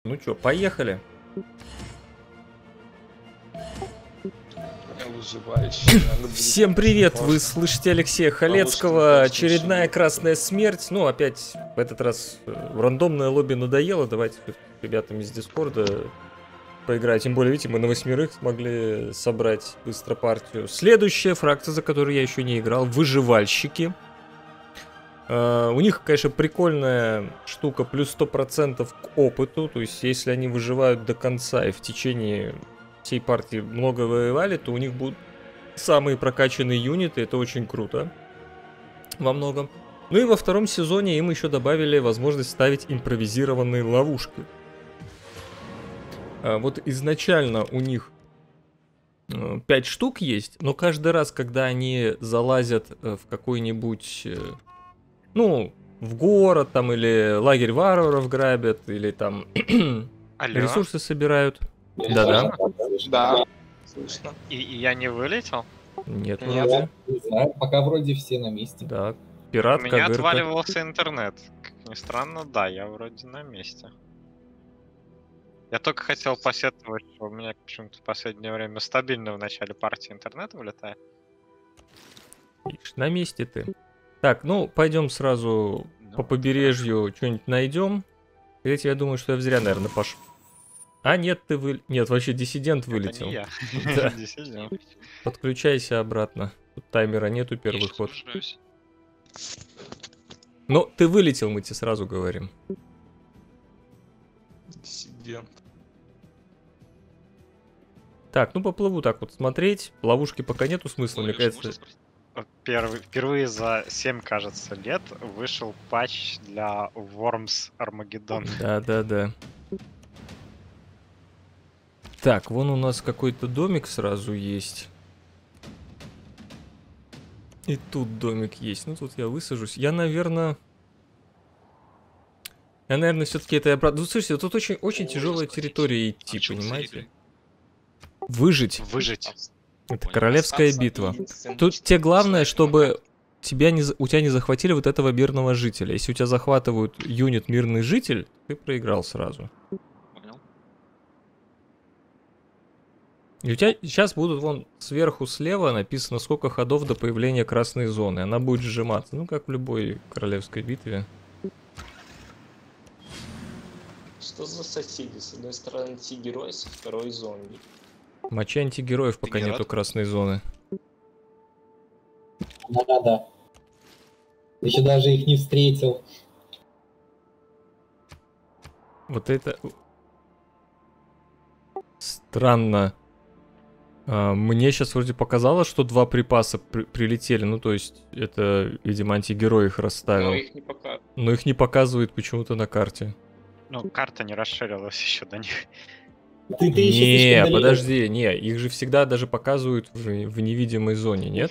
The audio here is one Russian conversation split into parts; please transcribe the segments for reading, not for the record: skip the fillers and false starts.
Ну чё, поехали. Всем привет, вы слышите Алексея Халецкого, очередная красная смерть. Ну, опять, в этот раз рандомное лобби надоело, давайте с ребятами из Дискорда поиграть. Тем более, видите, мы на 8 смогли собрать быстро партию. Следующая фракция, за которую я еще не играл, выживальщики. У них, конечно, прикольная штука, плюс 100% к опыту. То есть, если они выживают до конца и в течение всей партии много воевали, то у них будут самые прокачанные юниты. Это очень круто во многом. Ну и во втором сезоне им еще добавили возможность ставить импровизированные ловушки. Вот изначально у них 5 штук есть, но каждый раз, когда они залазят в какой-нибудь... Ну, в город там или лагерь варваров грабят, или там ресурсы собирают. Да-да. Да, слышно. И я не вылетел? Нет, вроде. Не знаю, пока вроде все на месте. Да, пират, У меня Кагырка. отваливался интернет. Как ни странно, да, я вроде на месте. Я только хотел посетовать, что у меня почему-то в последнее время стабильно в начале партии интернет вылетает. Видишь, на месте ты. Так, ну, пойдем сразу по побережью что-нибудь найдем. Кстати, я думаю, что я зря, наверное, пошел. А, нет, ты Нет, вообще диссидент вылетел. Это не я. Да. Диссидент. Подключайся обратно. Тут таймера нету, первый ход. Но ты вылетел, мы тебе сразу говорим. Диссидент. Так, ну поплыву так вот смотреть. Ловушки пока нету смысла, мне кажется. Впервые за 7, кажется, лет вышел патч для Worms Armageddon. Да. Так, вон у нас какой-то домик сразу есть. И тут домик есть. Ну, тут я высажусь. Я, наверное, все-таки это обратно. Ну, слушайте, тут очень тяжелая территория идти, понимаете? Выжить. Это королевская битва. Тут тебе главное, чтобы у тебя не захватили вот этого мирного жителя. Если у тебя захватывают юнит мирный житель, ты проиграл сразу. И у тебя сейчас будут вон сверху слева написано, сколько ходов до появления красной зоны. Она будет сжиматься, ну как в любой королевской битве. Что за соседи? С одной стороны антигерой, со второй зомби. Мочи антигероев, пока нету красной зоны. Да. Еще даже их не встретил. Вот это... Странно. Мне сейчас вроде показалось, что 2 припаса прилетели. Ну, то есть, это, видимо, антигерой их расставил. Но их не показывает почему-то на карте. Ну, карта не расширилась еще до них. Не, подожди, их же всегда даже показывают в невидимой зоне, нет?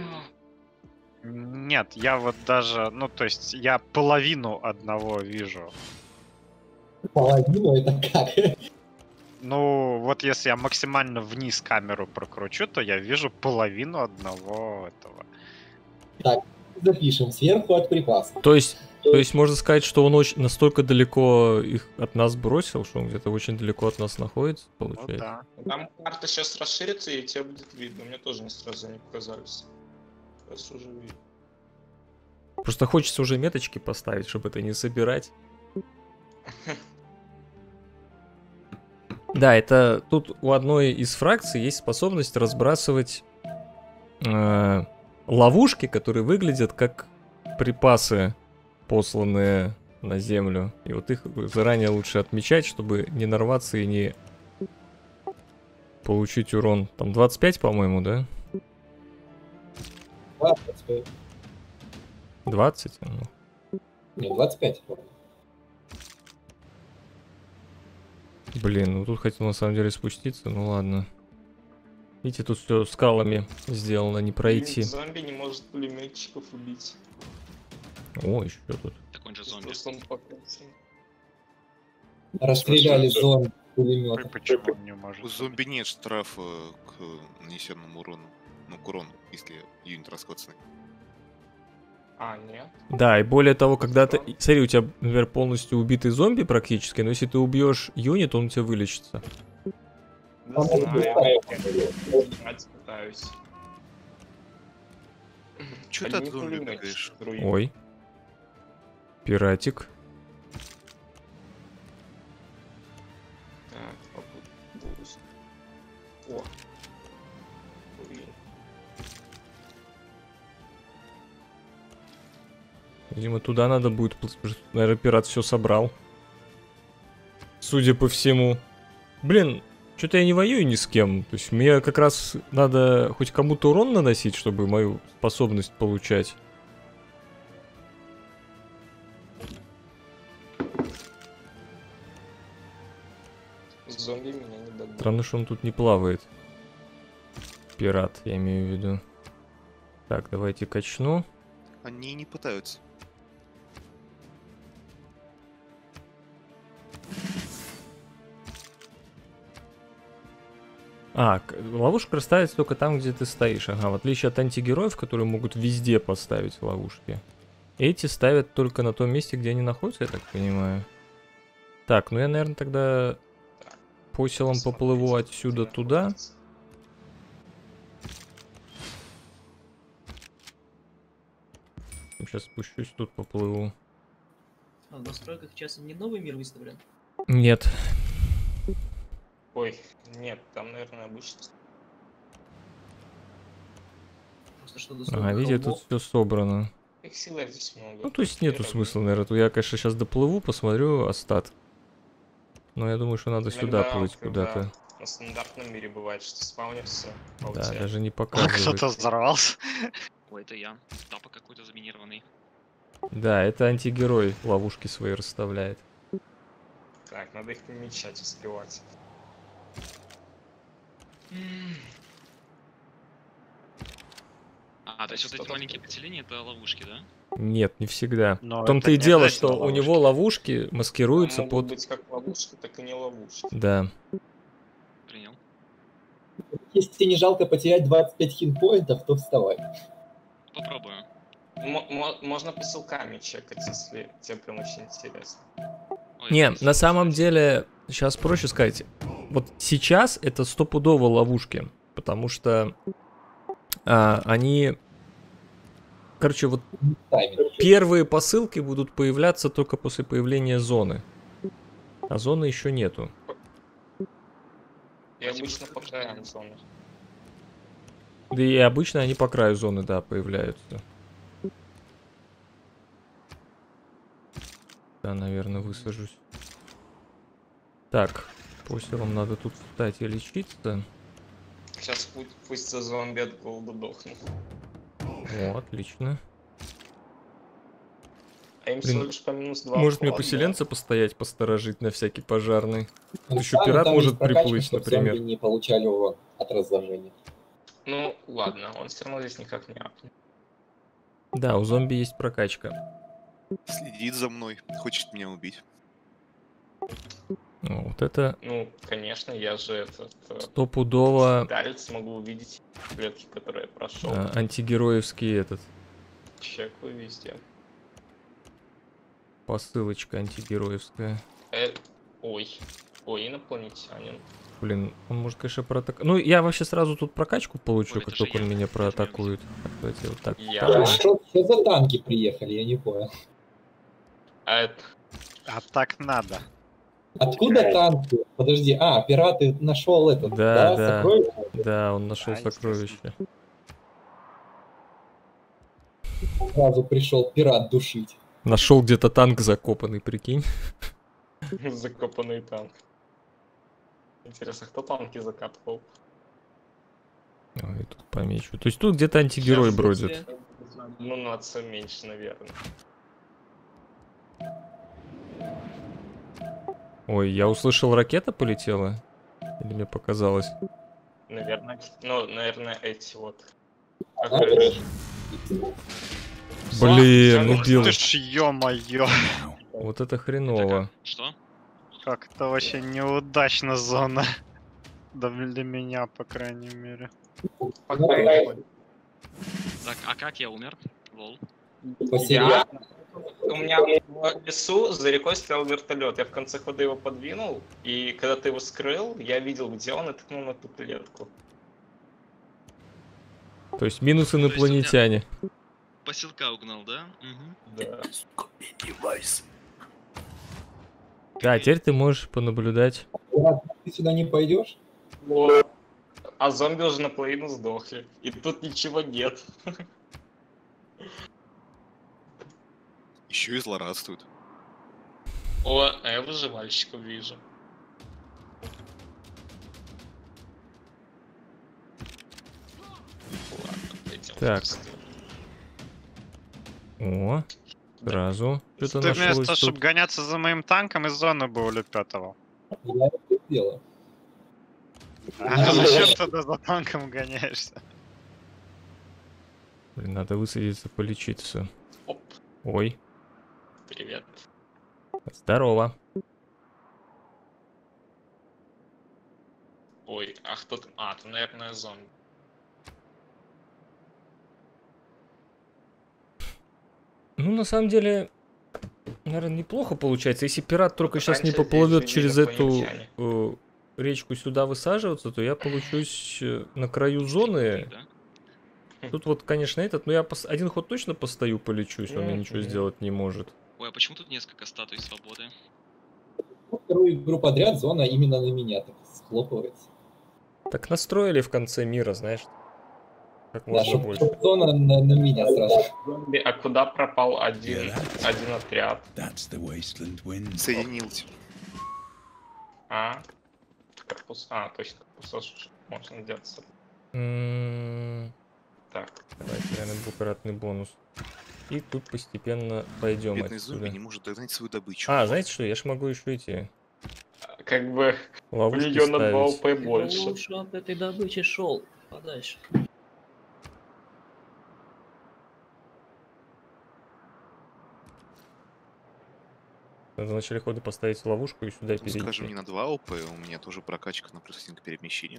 Нет, я вот даже, ну, то есть, я половину одного вижу. Половину? Это как? Ну, вот если я максимально вниз камеру прокручу, то я вижу половину одного этого. Так, запишем сверху от припаса. То есть можно сказать, что он настолько далеко их от нас бросил, что он где-то очень далеко от нас находится, получается. Ну, да. Там карта сейчас расширится, и тебе будет видно. Мне тоже не сразу не показались. Сейчас уже видно. Просто хочется уже меточки поставить, чтобы это не собирать. Да, это тут у одной из фракций есть способность разбрасывать ловушки, которые выглядят как припасы, посланные на землю. И вот их заранее лучше отмечать, чтобы не нарваться и не получить урон. Там 25, по-моему, да? 25. 20? Не, 25. Блин, ну тут хотел на самом деле спуститься, ну ладно. Видите, тут все скалами сделано, не пройти. Зомби не может пулеметчиков убить. О, еще тут. Так он же зомби. Расстреляли зомби пулемета. Почему он не может? У зомби нет штрафа к нанесенному урону. Ну, к урону, если юнит раскоцанный. А, нет. Да, и более того, когда ты... Смотри, у тебя, например, полностью убитый зомби практически, но если ты убьешь юнит, он у тебя вылечится. Да знаю, я понимать пытаюсь. Чё ты от Одни зомби пулеметчики, бегаешь? другие. Ой. Пиратик. Так, попробуй. О. Блин. Видимо, туда надо будет плыть, потому что, наверное, пират все собрал. Судя по всему. Блин, что-то я не воюю ни с кем. То есть мне как раз надо хоть кому-то урон наносить, чтобы мою способность получать. Зомби меня не догонят. Странно, что он тут не плавает. Пират, я имею в виду. Так, давайте качну. Они не пытаются. Ловушка расставится только там, где ты стоишь. Ага, в отличие от антигероев, которые могут везде поставить ловушки. Эти ставят только на том месте, где они находятся, я так понимаю. Так, ну я, наверное, тогда по селам поплыву Смотрите, отсюда где туда. находится. Сейчас спущусь, тут поплыву. А в настройках часом не новый мир выставлен? Нет. Ой, нет, там, наверное, обычно. Просто что Ага, видите, тут все собрано. Их силы здесь много. Ну, то есть нету Первый. смысла, наверное. То я, конечно, сейчас доплыву, посмотрю остатки. Но я думаю, что надо сюда Иногда, плыть когда куда-то. На стандартном мире бывает, что спаунишься, а у Да, тебя даже не Кто-то показывает. взорвался. Ой, это я. Тапа какой-то заминированный. Да, это антигерой ловушки свои расставляет. Так, надо их помечать, успевать. А, то есть вот эти Что-то маленькие тут. поселения это ловушки, да? Нет, не всегда. Но В том-то это и не дело, обязательно что у него ловушки. ловушки маскируются Могут под... быть как ловушки, так и не ловушки. Да. Принял. Если тебе не жалко потерять 25 хитпоинтов, то вставай. Попробую. Можно посылками чекать, если тебе прям очень интересно. Ой, Не, это на самом интересно. деле, сейчас проще сказать. Вот сейчас это стопудово ловушки, потому что они... Короче, вот Таймер. первые посылки будут появляться только после появления зоны. А зоны еще нету. И обычно по краям зоны. Да и обычно они по краю зоны, да, появляются. Да, наверное, высажусь. Так, по селам надо тут встать и лечиться. Сейчас пусть за зомби от голода дохнут. О, отлично. А им Блин, всего лишь по минус 2. Может мне поселенца постоять, посторожить на всякий пожарный? Ну, еще там- пират там может есть прокачка, приплыть, чтоб например. зомби не получали урон от разложения. Ну, ладно, он все равно здесь никак не апнет. Да, у зомби есть прокачка. Следит за мной, хочет меня убить. О, вот это Ну, конечно, я же этот... стопудово Дарец могу увидеть клетки, которые я прошел. антигероевский этот. Чекаю везде. Посылочка антигероевская. Ой, инопланетянин. Блин, он может, конечно, проатаковать. Ну, я вообще сразу тут прокачку получу, Ой, как это же только он я. меня проатакует. Давайте вот так. Я- встану. Что за танки приехали, я не понял. А это... А так надо. Откуда танки? Подожди, пираты нашел этот, Да, да. сокровище? Да, он нашел Да, сокровище. Сразу пришел пират душить. Нашел где-то танк закопанный, прикинь. Закопанный танк. Интересно, кто танки закапывал? Ой, тут помечу. То есть тут где-то антигерой Сейчас, бродит. если- Ну, нация меньше, наверное. Ой, я услышал, ракета полетела? Или мне показалось? Наверное, ну, наверное, эти вот. Как А, говоришь? Блин, ну Зомби- дело. Ты ж ё-моё. Вот это Это хреново. как? Что? Как-то вообще неудачно зона. Да для меня, по крайней мере. Пока. Так, а как я умер? Лол. Посерьезно? У меня в лесу за рекой стоял вертолет. Я в конце хода его подвинул, и когда ты его скрыл, я видел, где он, и тыкнул на ту клетку. То есть минус инопланетяне. Поселка угнал, да? Угу. Да. Да, теперь ты можешь понаблюдать. Брат, ты сюда не пойдешь? Вот. А зомби уже наполовину сдохли. И тут ничего нет. Еще и злорадствуют. О, а я выживальщиков вижу. Ладно, пойдем. Так. О, сразу что-то Ты нашлось вместо, тут. чтобы гоняться за моим танком, из зоны бы улепетывал. Я это сделал. А зачем тогда за танком гоняешься? Блин, надо высадиться, полечиться. Оп, Ой, привет. здорово. Ой, а кто там? А, там, наверное, зомби. Ну, на самом деле, наверное, неплохо получается. Если пират только сейчас не Раньше поплывет здесь через жили эту инопланетяне. речку сюда высаживаться, то я получусь на краю зоны. Да? Тут вот, конечно, этот, но я один ход точно постою, полечусь, он мне ничего сделать не может. Ой, а почему тут несколько статуй свободы? Вторую игру подряд зона именно на меня так схлопывается. Так настроили в конце мира, знаешь, как Да, можно чтоб больше. зона на меня сразу. Зомби, а куда пропал один отряд? Соединился. А? Корпус. А, точно, корпус можно деться. Так. Давайте, наверное, двукратный бонус. И тут постепенно пойдем Бедный зомби отсюда. не может догнать свою добычу. А, знаете что, я ж могу еще эти Как бы у ловушки нее на 2 ставить. ОП больше. Лучше от этой добычи шел подальше. Надо в начале хода поставить ловушку и сюда Ну, перейти. скажем, не на 2 ОП, у меня тоже прокачка на +1 к перемещению.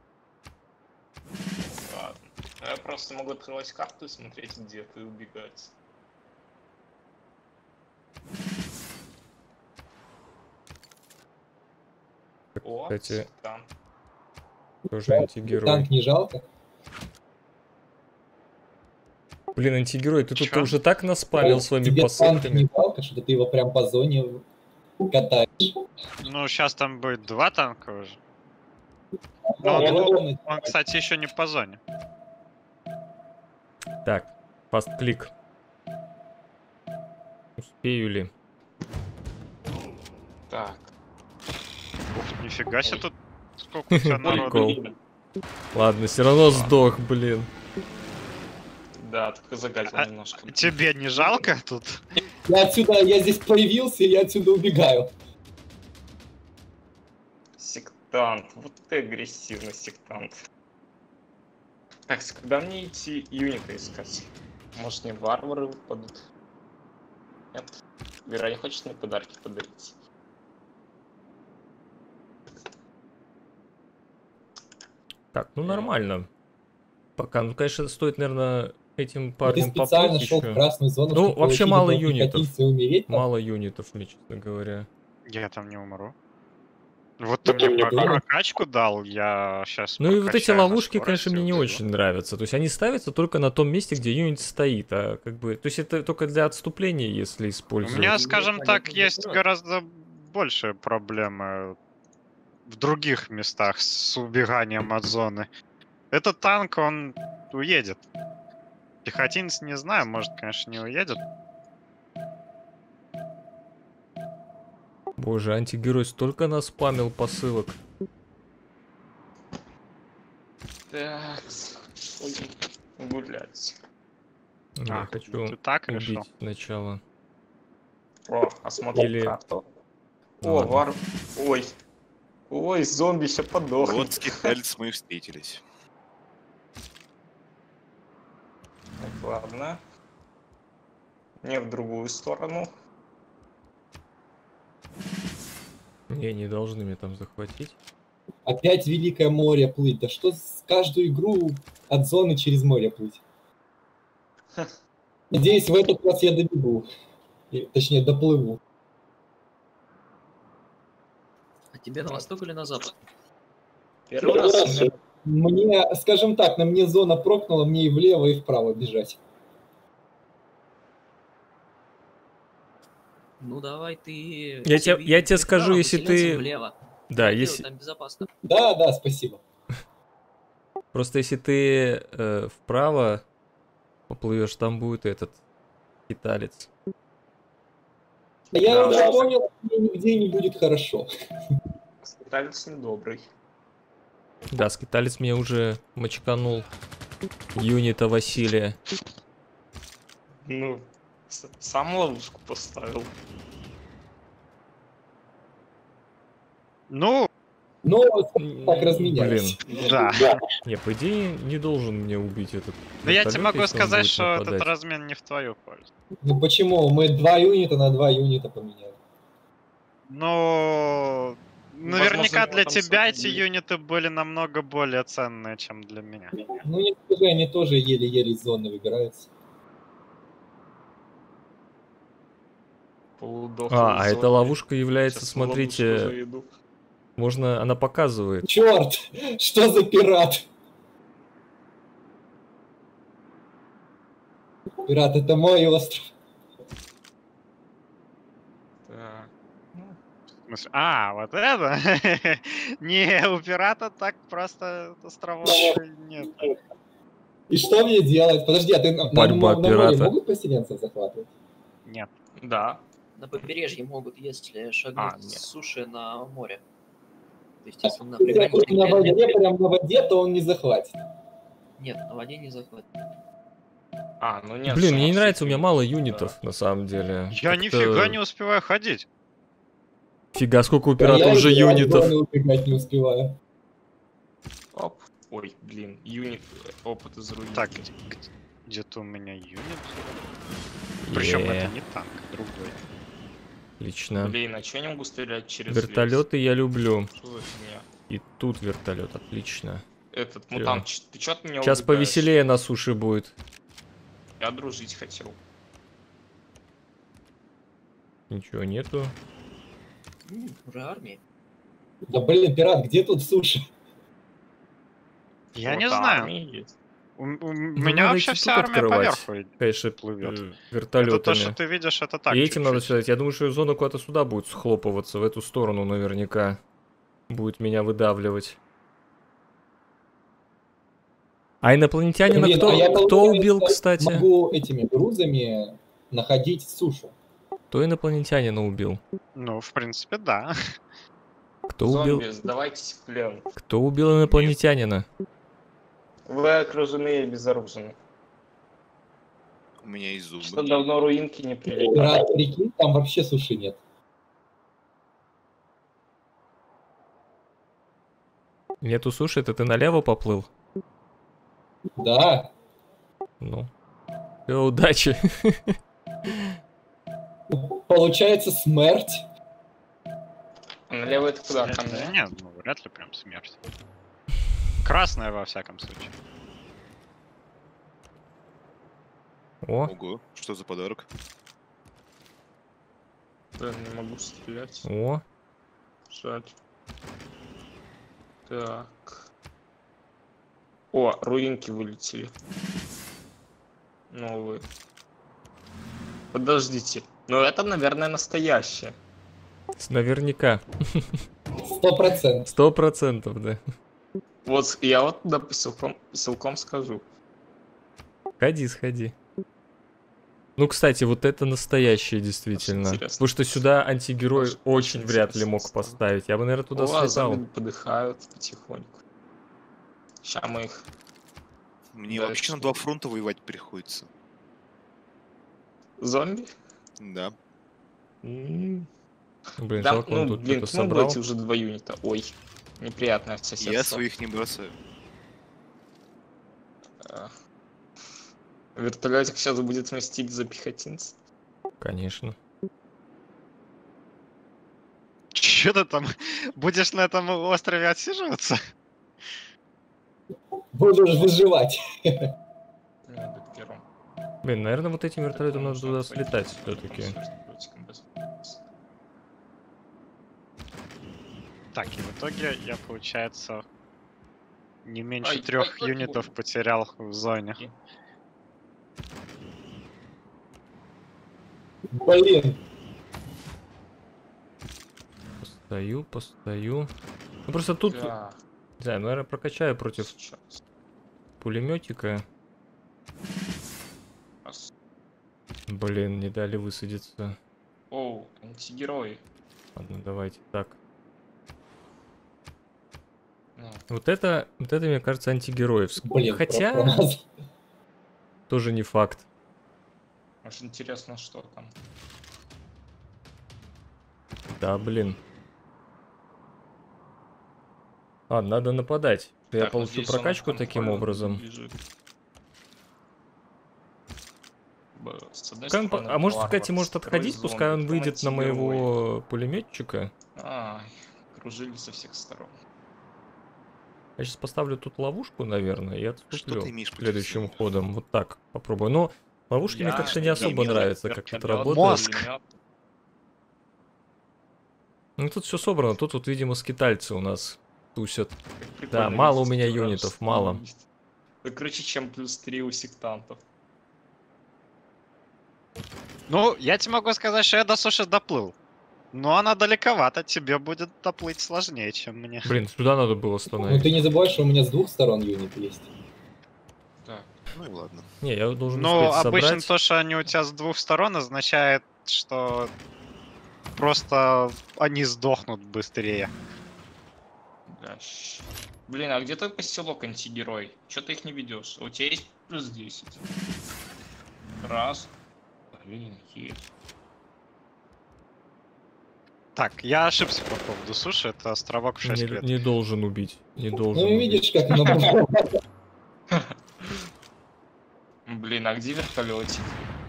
Ладно. Я просто могу открывать карту и смотреть, где ты, убегать. О, Кстати, там. тоже антигерой. Танк не жалко? Блин, антигерой, ты тут Чё? уже так наспалил своими Тебе танк посылками. не жалко, что ты его прям по зоне катаешь? Ну, сейчас там будет 2 танка уже. Да, он- зона- Он, кстати, еще не по зоне. Так, фаст-клик. Успею ли? Так. Ух, нифига себе тут сколько у тебя народу. Прикол. Ладно, все равно сдох, блин. Да, только загадил А- немножко. Тебе не жалко тут? я здесь появился, и я отсюда убегаю. Сектант. Вот ты агрессивный сектант. Так, когда мне идти юнита искать? Может, мне варвары выпадут? Нет? Вера не хочет мне подарки подарить? Так, ну нормально. Пока, ну, конечно, стоит, наверное, этим Ты парнем специально поплыть шел в еще. красную зону, Ну, чтобы вообще получить мало дополнительные юнитов. хотите умереть, там? Мало юнитов мне, честно говоря. Я там не умру. Вот ты мне Да. прокачку дал, я сейчас. Ну и вот эти ловушки, конечно, мне не очень нравятся. То есть они ставятся только на том месте, где юнит стоит. А как бы, то есть это только для отступления, если У использовать. меня, скажем понятно, так, есть вопрос. гораздо большие проблемы в других местах с убеганием от зоны. Этот танк, он уедет. Пехотинец, не знаю, может, конечно, не уедет. Боже, антигерой столько наспамил посылок. Так, ой, гулять. Я хочу ты так решил? убить сначала. О, осмотрим Или- карту. Ну О, ладно. вар... Ой. Ой, зомби еще подохнет. Вот скитальцы мы встретились. Так, ладно. Не в другую сторону. Не, не должны меня там захватить. Опять Великое море плыть. Да что с каждую игру от зоны через море плыть? Надеюсь, в этот раз я добегу. Точнее, доплыву. А тебе на восток или на запад? Первый раз. Мне, скажем так, на мне зона прокнула, мне и влево, и вправо бежать. Ну давай ты... Я тебе скажу, вправо, если поселенцам ты... влево. Да, Дело, если... там безопасно. Да, спасибо. Просто если ты вправо поплывешь, там будет этот скиталец. Я Да, уже да. понял, что мне нигде не будет хорошо. Скиталец недобрый. Да, скиталец меня уже мочканул. Юнита Василия. Ну, сам ловушку поставил. Ну, Но так разменялись. Блин. да. Не, по идее, не должен мне убить этот. Но я тебе вертолет, могу если он сказать, будет что этот нападать. размен не в твою пользу. Ну почему? Мы 2 юнита на 2 юнита поменяли. Но наверняка Возможно, для там тебя эти сотни. юниты были намного более ценные, чем для меня. Ну не скажи, они тоже еле-еле из зоны выбираются. Полудохлый А эта зомби. ловушка является, Сейчас ловушку смотрите, заведу. можно, она показывает. Черт! Что за пират? Пират, это мой остров. Так. В смысле, вот это? Не, у пирата так просто островов нет. И что мне делать? Подожди, а ты на Борьба море пирата. могут поселенцев захватывать? Нет. Да. На побережье могут, если шагнуть нет. с суши на море. То есть, если на Если приграничной на воде, границе- прям на воде, то он не захватит. Нет, на воде не захватит. Ну нет. Блин, мне не шансов нравится, у меня нет. мало Да. юнитов, на самом деле. Я Как-то- нифига не успеваю ходить. Фига, сколько у Я пиратов уже из юнитов. зоны убегать не успеваю. Оп. Ой, блин, юнит, опыт из руин. Так, где-то у меня юнит. Причем это не танк, другой. Отлично. Блин, а чё я не могу стрелять через Вертолеты я люблю. лес? Что за фигня? И тут вертолет, отлично. Этот мутант, ты чё от меня Сейчас убегаешь? повеселее на суше будет. Я дружить хотел. Ничего нету. Уже армии. Да блин, пират, где тут суши? Я Вот не знаю. армии есть. У Ну, меня надо вообще идти вся тут армия открывать. поверху Конечно, плывет. Это то, вертолетами. что ты видишь, это так. И этим надо чуть-чуть. сюда идти. Я думаю, что зона куда-то сюда будет схлопываться, в эту сторону наверняка. Будет меня выдавливать. А инопланетянина Блин, кто, а я, кто получается, убил, кстати? Могу этими грузами находить сушу. Кто инопланетянина убил? Ну, в принципе, да. Кто убил, Зомби, сдавайтесь в плен. кто убил инопланетянина? Вы окружены и безоружны. У меня есть зубы. Что давно руинки не прилетали. Пират, прикинь, там вообще суши нет. Нету суши, это ты налево поплыл? Да. Ну. Всё, удачи. Получается смерть. А налево это куда? Ко мне? Нет, ну, вряд ли прям смерть. Красная, во всяком случае. О, Ого, что за подарок? Да, не могу стрелять. о. Жаль. Так. О, руинки вылетели. Новые. Подождите. Ну это, наверное, настоящее. Наверняка. 100%. 100%, да. Вот я вот да, поселком скажу. Сходи, сходи. Ну, кстати, вот это настоящее действительно. Очень интересно. Потому что сюда антигерой Очень очень вряд ли интересно мог стало. поставить. Я бы, наверное, туда О, слетал. зомби подыхают потихоньку. Сейчас мы их... Мне Да, вообще это на 2 фронта воевать приходится. Зомби? Да. Блин, Да, жалко, он ну, тут блин, что-то к нему собрал. эти уже 2 юнита. Ой, неприятное соседство. Я своих не бросаю. Вертолетик сейчас будет мстить за пехотинца. Конечно. Че ты там будешь на этом острове отсиживаться? Будешь выживать. Надо первым. Блин, наверное, вот этим вертолетом надо туда слетать все-таки. Так, и в итоге я, получается, не меньше Ай, 3 ай, ай, юнитов ой. потерял в зоне. Блин, Постою. Ну просто тут, Да. не знаю, наверное, прокачаю против Сейчас. пулеметика. Раз. Блин, не дали высадиться. Оу, антигерой. Ладно, давайте так. Ну, Вот это, мне кажется, антигероевск. блин, Хотя, промазал. тоже не факт. аж интересно, что там. Да, блин. Ладно, надо нападать. Я Так, вот получу здесь он прокачку таким контроль образом. лежит. С одной Пускай он стороны, а может, варвар, кстати, может строй отходить, зомби, пускай он потом выйдет на антигерой. моего пулеметчика. Ай, кружили со всех сторон. Я сейчас поставлю тут ловушку, наверное, и Что отступлю ты имеешь против следующим зомби? ходом. Вот так попробую. Но ловушки мне как-то не особо имел нравятся, как тут вертолет, работает. Мозг. пулемет. Ну тут все собрано. Тут вот, видимо, скитальцы у нас тусят. Как прикольно мало у видеть меня эти юнитов, вражеские мало. юниты. Да круче, чем +3 у сектантов. Ну, я тебе могу сказать, что я до суши доплыл. Но она далековато, тебе будет доплыть сложнее, чем мне. Блин, сюда надо было Ну остановить. ты не забывай, что у меня с двух сторон юнит есть. Так, Ну и ладно. Не, я должен Но успеть обычно собрать. то, что они у тебя с двух сторон, означает, что просто они сдохнут быстрее. да. Блин, а где твой поселок антигерой? Чё ты их не ведешь? У тебя есть +10. Раз. Блин, есть. Так, я ошибся по поводу суши, это островок в 6 лет. Не должен убить. Не должен Ну и убить. видишь, как оно бывает. Блин, а где вертолетик?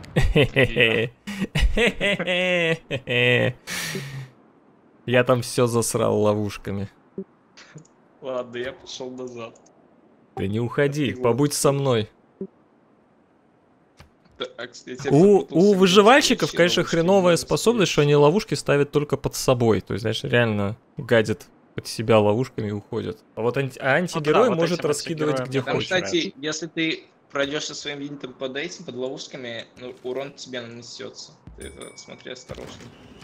Я там все засрал ловушками. Ладно, я пошел назад. Ты не уходи, Вот. побудь со мной. Так, кстати, У выживальщиков, конечно, хреновая способность, что они ловушки ставят только под собой. То есть, знаешь, реально гадят под себя ловушками и уходят. А вот антигерой вот может этим раскидывать антигероям где я Там, хочет. кстати, если ты пройдешь со своим юнитом под этим, под ловушками, ну, урон тебе нанесется. Ты это смотри осторожно.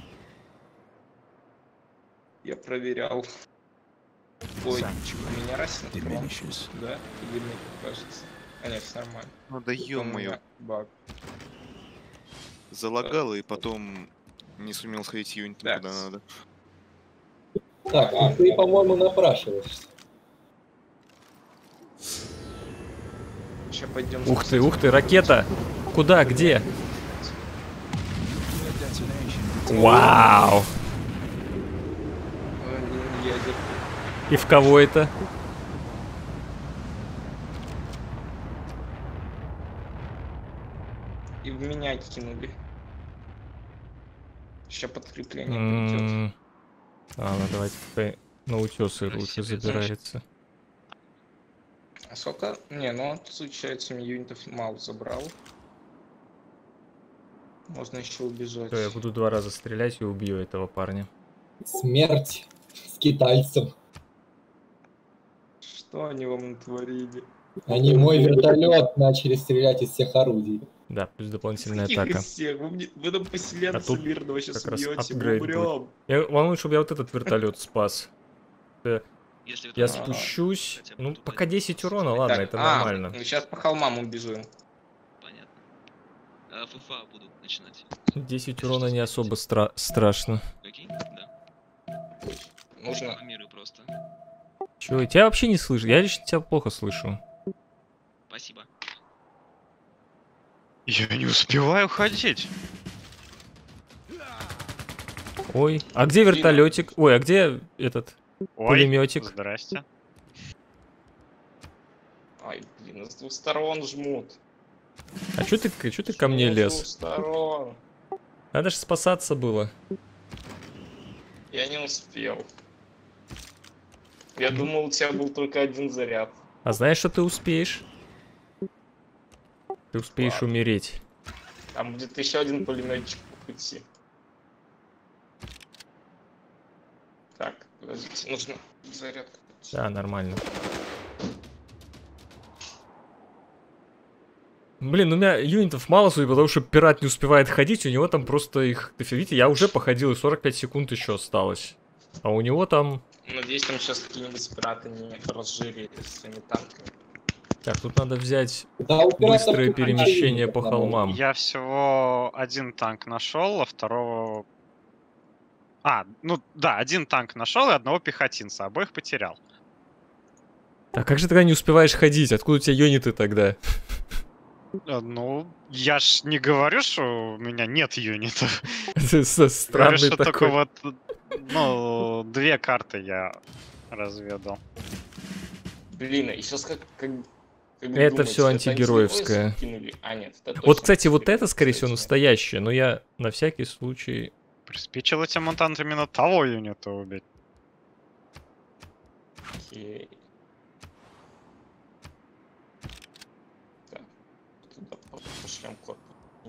Я проверял. Ой, у меня расинг прям. Да, или мне кажется. А нет, все нормально. Ну да Это у ё-моё. меня баг. Залагало и потом не сумел сходить юнитом Так. куда надо. Так, а ты, по-моему, напрашиваешься. Сейчас пойдем. Ух ты, ракета! Куда, где? Вау! Он едет. И в кого это? И в меня кинули. Сейчас подкрепление придет. М. Ладно, давайте пускай на утесы Красивый лучше значит. забирается. А сколько? Не, ну он, получается, мне юнитов мало забрал. Можно еще убежать. Всё, я буду 2 раза стрелять и убью этого парня. Смерть скитальцам. Что они вам натворили? Они мой вертолет начали стрелять из всех орудий. Да, плюс дополнительная Каких атака. из всех? Вы нам поселенца А тут мирного сейчас как раз убьете, мы апгрейд будет. умрем. Я волнуюсь, чтобы я вот этот вертолет спас. Если Я это спущусь. хотя бы Ну, тут пока один 10 способ. урона, ладно, это нормально. Ну сейчас по холмам убежим. Понятно. А ФФА будут начинать. 10 урона не особо страшно. Окей? Да. Нужно. Миры просто. Чё, тебя вообще не слышу? Я лично тебя плохо слышу. Спасибо. Я не успеваю ходить. Ой, а где вертолетик? Ой, а где этот Ой, пулеметик? здрасте. Ай, блин, с двух сторон жмут. А чё ты ко мне Жмут с двух лез? сторон. Надо же спасаться было. Я не успел. Я думал, у тебя был только один заряд. А знаешь, что ты успеешь? Ты успеешь Ладно. умереть. Там будет еще один пулеметчик по пути. Так, подождите, нужно зарядку. Да, нормально. Блин, у меня юнитов мало, судя, потому что пират не успевает ходить, у него там просто их... Видите, я уже походил, и 45 секунд еще осталось. А у него там... Надеюсь, там сейчас какие-нибудь пираты не разжирили своими танками. Так, тут надо взять Да, у пиратов быстрое тут перемещение ничего по нет, холмам. Я всего один танк нашел, а второго... А, ну да, один танк нашел и одного пехотинца, обоих потерял. А как же тогда не успеваешь ходить? Откуда у тебя юниты тогда? Ну, я ж не говорю, что у меня нет юнитов. Это Говорю, странный что только такой. вот, ну, 2 карты я разведал. Блин, и сейчас как Это думаете, всё антигероевское. антигерои кинули? А, нет, это Вот, точно кстати, вот это, антигерои, скорее всего, кстати. настоящее, но я на всякий случай... Приспичило тебе, мутант, именно того юнита убить. Окей. Так, туда пошлем корпус.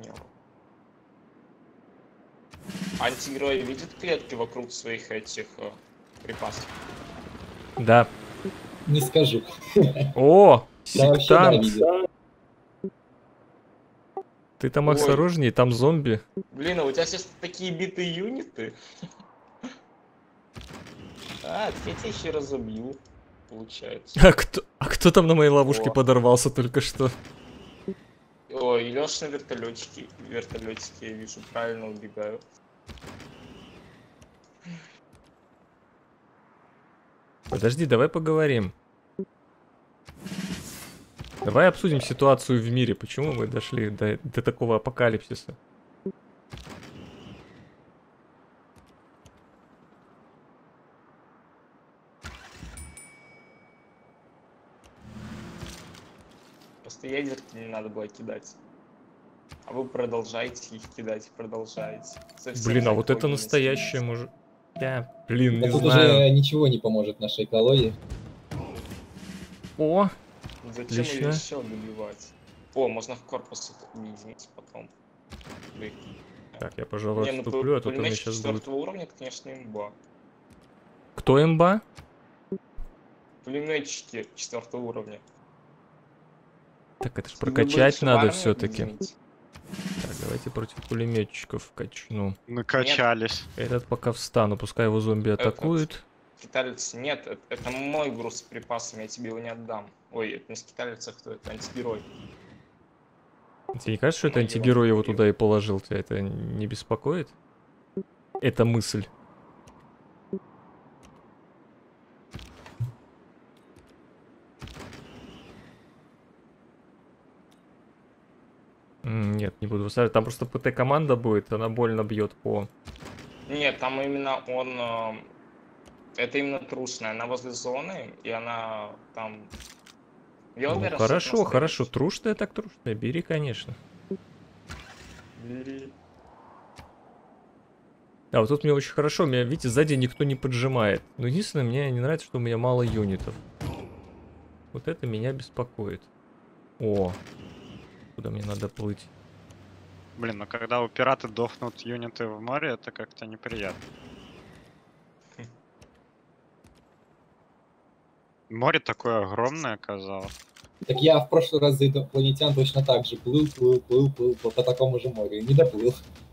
Антигерой видит клетки вокруг своих этих припасов? Да. Не скажу. О, Я вообще, да, сектант. видел. Ты там Ой. осторожней, там зомби. Блин, а у тебя сейчас такие битые юниты? А, так я тебя еще разобью, получается. А кто там на моей ловушке О. подорвался только что? Ой, Лёш на вертолетчике, я вижу, правильно убегаю. Подожди, давай поговорим. Давай обсудим ситуацию в мире. Почему мы дошли до такого апокалипсиса? Просто ядерки не надо было кидать. А вы продолжаете их кидать, продолжаете. Совсем Блин, а за вот это экологию не настоящее следите. может... Я, блин, Да не тут знаю. уже ничего не поможет нашей экологии. О, Зачем отлично. ее еще добивать? О, можно в корпус их объединить потом. так, я, пожалуй, Не, ну отступлю, а то у меня пулеметчик сейчас будет... 4 уровня, это, конечно, имба. Кто имба? Пулеметчики 4 уровня. Так, это ж Если вы прокачать будете в надо армию все-таки. объединить, Так, давайте против пулеметчиков качну. Накачались. Этот пока встану, пускай его зомби атакуют. Скиталец, нет, это мой груз с припасами, я тебе его не отдам. Ой, это не скиталец, а кто это? Антигерой. Тебе не кажется, что это Ну, я вам антигерой его говорил. туда и положил? Тебя это не беспокоит? Это мысль. Нет, не буду выставлять. Там просто ПТ-команда будет, она больно бьет по... Нет, там именно он... это именно трушная, она возле зоны, и она там... Я Ну, уверен, что это хорошо, настоящий. хорошо. Трушная так трушная. Бери, конечно. Бери. А, вот тут мне очень хорошо. Меня, видите, сзади никто не поджимает. Но единственное, мне не нравится, что у меня мало юнитов. Вот это меня беспокоит. О, куда мне надо плыть? Блин, ну когда у пираты дохнут юниты в море, это как-то неприятно. Море такое огромное оказалось. Так я в прошлый раз за инопланетян точно так же плыл по такому же морю и не доплыл.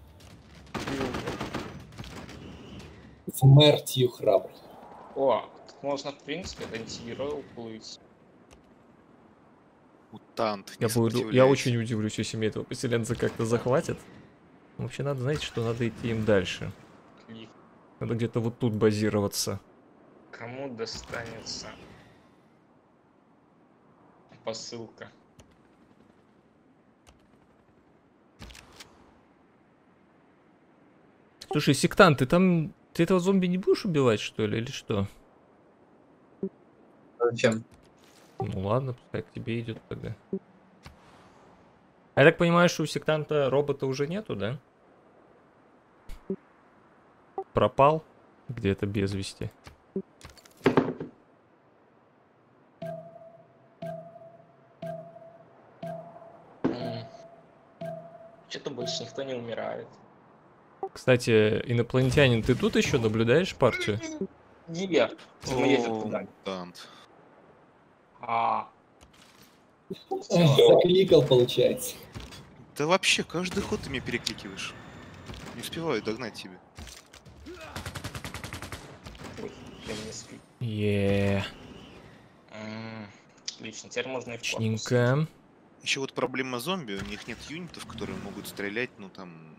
Смертью храбр. О, тут можно, в принципе, от антигероя уплыть. Мутант, не Я сопротивляйся. очень удивлюсь, если меня этого поселенца как-то захватят. Вообще надо, знаете, что надо идти им дальше. Клик. Надо где-то вот тут базироваться. Кому достанется посылка? Слушай, сектант, ты этого зомби не будешь убивать, что ли, или что? Зачем? Ну ладно, пускай к тебе идет тогда. А я так понимаю, что у сектанта робота уже нету, да? Пропал где-то без вести. Что-то больше никто не умирает. Кстати, инопланетянин, ты тут еще наблюдаешь партию? Нет, мы едем туда. Тант. А, Закликал, получается. Да вообще, каждый ход ты меня перекликиваешь. Не успеваю догнать тебя. ой, я не сплю. Отлично, теперь можно и в корпус. Отличненько. Еще вот проблема зомби, у них нет юнитов, которые могут стрелять, ну там,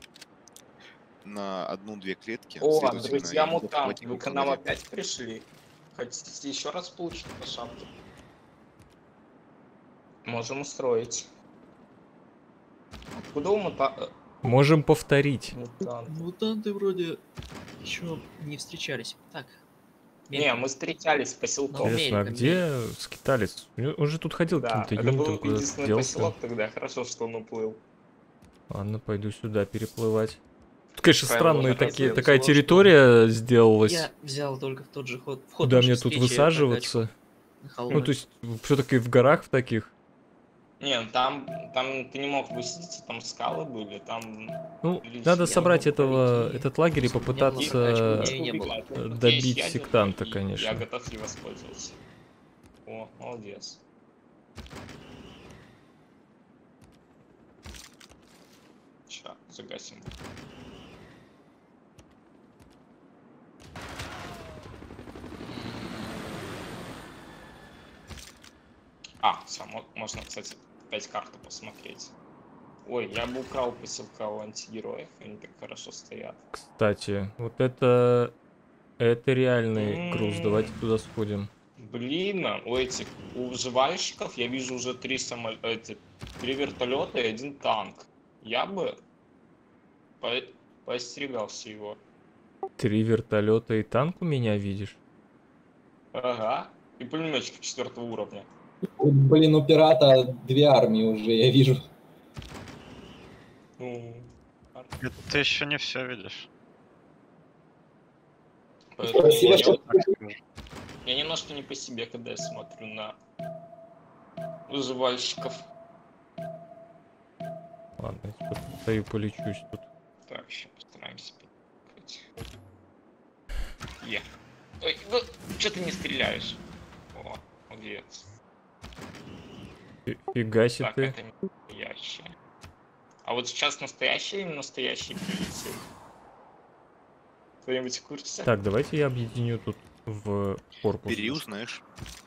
на 1-2 клетки. О, следовательно, друзья им мутант, хватит вы к только нам заряд. опять пришли? Хотите еще раз получить по шапке? Можем устроить. Откуда у Можем повторить. мутант? Мутанты вроде еще не встречались. Так. Не, мы встречались в поселком. Интересно, а Америка, где скитались? Он же тут ходил Да, каким-то это был юнитом куда-то единственный делся. поселок тогда, хорошо, что он уплыл. Ладно, пойду сюда переплывать. Тут, конечно, Правильно, странная можно такая развеяться, территория сделалась. Я взял только в тот же ход. В ход Куда нашей мне тут встречи высаживаться? прокачку на холмы. Ну, то есть, все-таки в горах в таких. Не, там ты не мог высадиться, там скалы были, там... Ну, Лично надо я собрать могу пройти. этот лагерь и У меня была попытаться прокачка, не было. добить Есть ядерка, сектанта, и конечно. Я готов ей воспользоваться. О, молодец. Ща, загасим. Можно, кстати, 5 карту посмотреть. Ой, я бы украл поселка у антигероев, они так хорошо стоят. Кстати, вот это реальный груз. Давайте туда сходим. Блин, у выживальщиков я вижу уже 3 вертолета и 1 танк. Я бы поостерегался его. 3 вертолета и танк у меня видишь? Ага. И пулеметчик 4 уровня. Блин, у пирата 2 армии уже, я вижу. Ну, Ты еще не все видишь. поэтому Спасибо, что... я немножко не по себе, когда я смотрю на выживальщиков. Ладно, я постою, полечусь тут. Так, сейчас постараемся подпрыгнуть. Ой, ну, что ты не стреляешь? О, молодец. Фига себе Так, ты. это не настоящее. А вот сейчас настоящий прилетел. Кто-нибудь в курсе? Так, давайте я объединю тут в корпус. Бери, узнаешь.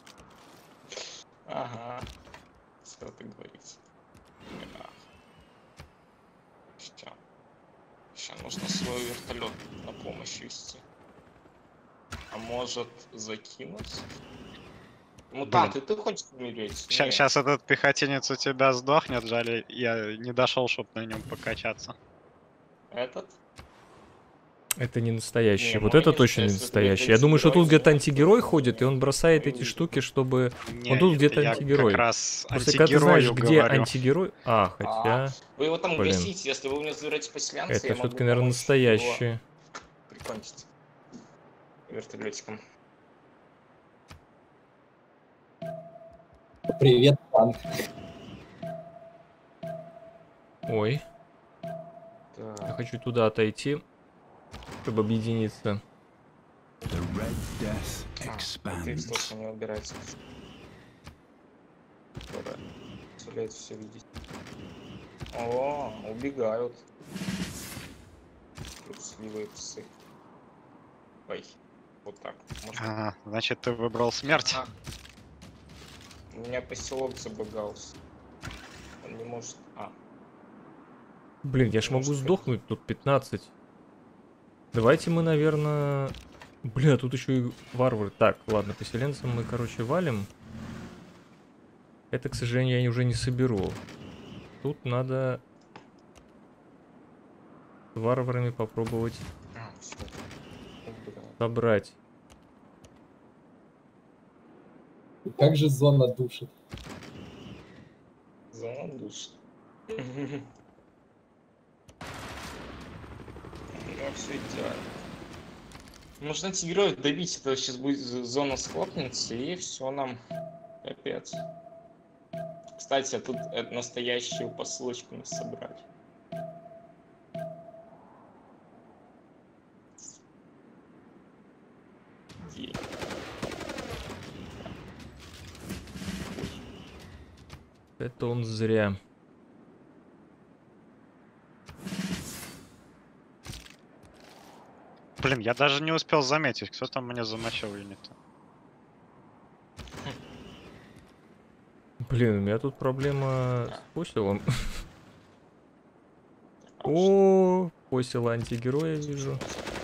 Ага. Что ты говоришь? Сейчас нужно свой вертолет на помощь вести. А может закинуть? Мутанты, ты хочешь умереть? Нет. Сейчас этот пехотинец у тебя сдохнет, жаль, я не дошел, чтобы на нем покачаться. Этот? Это не настоящий. Не, Вот мой это не точно не считается, настоящий. это Я думаю, что тут антигерой. где-то антигерой ходит, и он бросает эти штуки, чтобы... Не, тут это где-то я антигерой. как раз Просто когда ты знаешь, антигерою где говорю. антигерой... А, хотя... Вы его там Блин. гасите, если вы у меня заберете поселянца, Это я могу все-таки, наверное, помочь настоящие. его прикончить вертолетиком. Привет, танк. Ой, я хочу туда отойти, чтобы объединиться. Это их точно не убирается. Которая позволяет все видеть. О, убегают. Трусливые псы. Ой, вот так. Можно... Ага, значит, ты выбрал смерть. А. У меня поселок забагался. Он не может... Блин, я ж могу сдохнуть, тут 15. Давайте мы, наверное... Бля, тут еще и варвары. Так, ладно, поселенцам мы, короче, валим. Это, к сожалению, я уже не соберу. Тут надо с варварами попробовать Всё. собрать. Как же зона душит. Зона душ. Ну, все идеально. Нужно антигероев добить, это сейчас будет зона схлопнется, и все нам капец. Кстати, а тут настоящую посылочку не собрать. Это он зря. Блин, я даже не успел заметить, кто там мне замочил юнита. Блин, у меня тут проблема с посилом. О, посил антигероя вижу.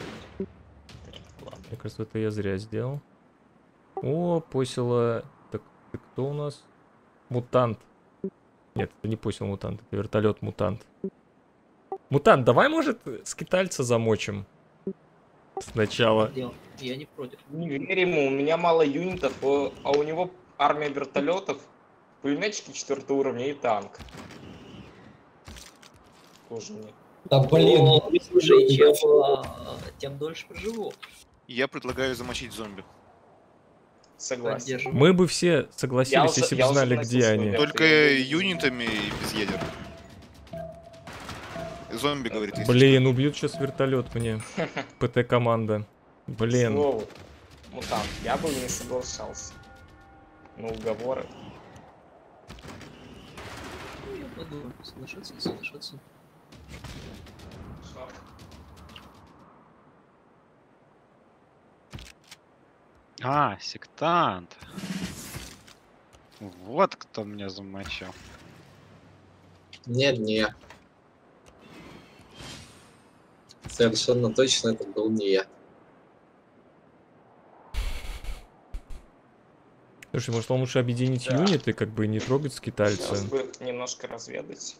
Мне кажется, это я зря сделал. О, посила... Так, кто у нас? Мутант. Нет, это не посил мутант, это вертолет мутант. Мутант, давай, может, скитальца замочим? Сначала. Я не против. Не верь ему, у меня мало юнитов, а у него армия вертолетов, пулеметчики 4 уровня и танк. Тоже нет. Да блин, Но, ну, слушай, я- тем дольше проживу. Я предлагаю замочить зомби. Согласен. Поддерживаю. Мы бы все согласились, уже- если я бы уже знали, носил где свой они. вертолет. Только юнитами и без ядер. Зомби говорит, если Блин, убьют сейчас вертолет мне. ПТ-команда. Блин. Слово. Мутант, я бы не соглашался. На уговоры. Ну, я подумаю, соглашаться, не соглашаться. А, сектант. Вот кто меня замочил. Не. Совершенно точно это был не я. Слушай, может, вам лучше объединить Да. юниты, как бы не трогать Сейчас скитальца. бы немножко разведать.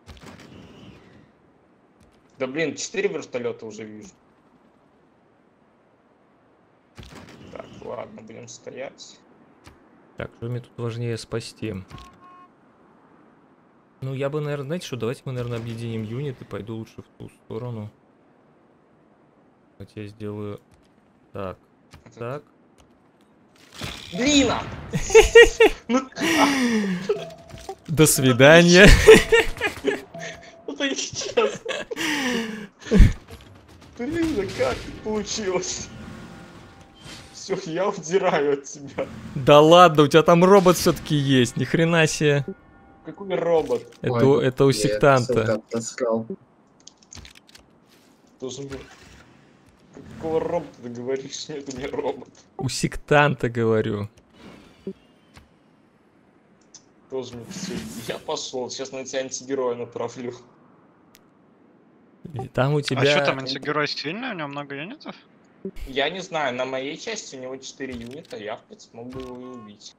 Да блин, 4 вертолета уже вижу. Так, ладно, будем стоять. Так, что мне тут важнее спасти? Ну, я бы, наверное, знаете что, давайте мы, наверное, объединим юниты, пойду лучше в ту сторону. Давайте я сделаю так, так. Блин! Ну, До свидания. это сейчас. Блин, как получилось? Все, я удираю от тебя. Да ладно, у тебя там робот все-таки есть, ни хрена себе. Какой робот? Это у Я сектанта. сука, таскал. Должен был. Какого робота ты говоришь? Нет, это не робот. У сектанта, говорю. Тоже мне все. Я пошел, сейчас на тебя антигероя направлю. И там у тебя... А что там, антигерой сильный? У него много юнитов? Я не знаю, на моей части у него 4 юнита, я в принципе мог бы его и убить.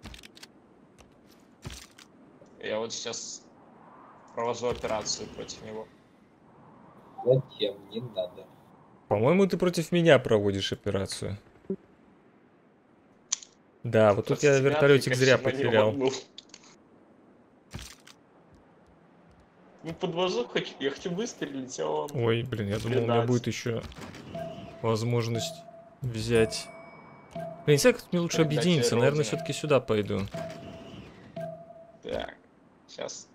Я вот сейчас провожу операцию против него. Зачем? Не надо. По-моему, ты против меня проводишь операцию. Да, вот тут Против я тебя вертолетик ты, зря конечно, не потерял. обманул. Ну подвожу, я хочу выстрелить, а он... Ой, блин, я думал, у меня Предать. будет еще возможность взять. Я не знаю, как мне лучше Предать объединиться. родину. Наверное, все-таки сюда пойду. Так, сейчас.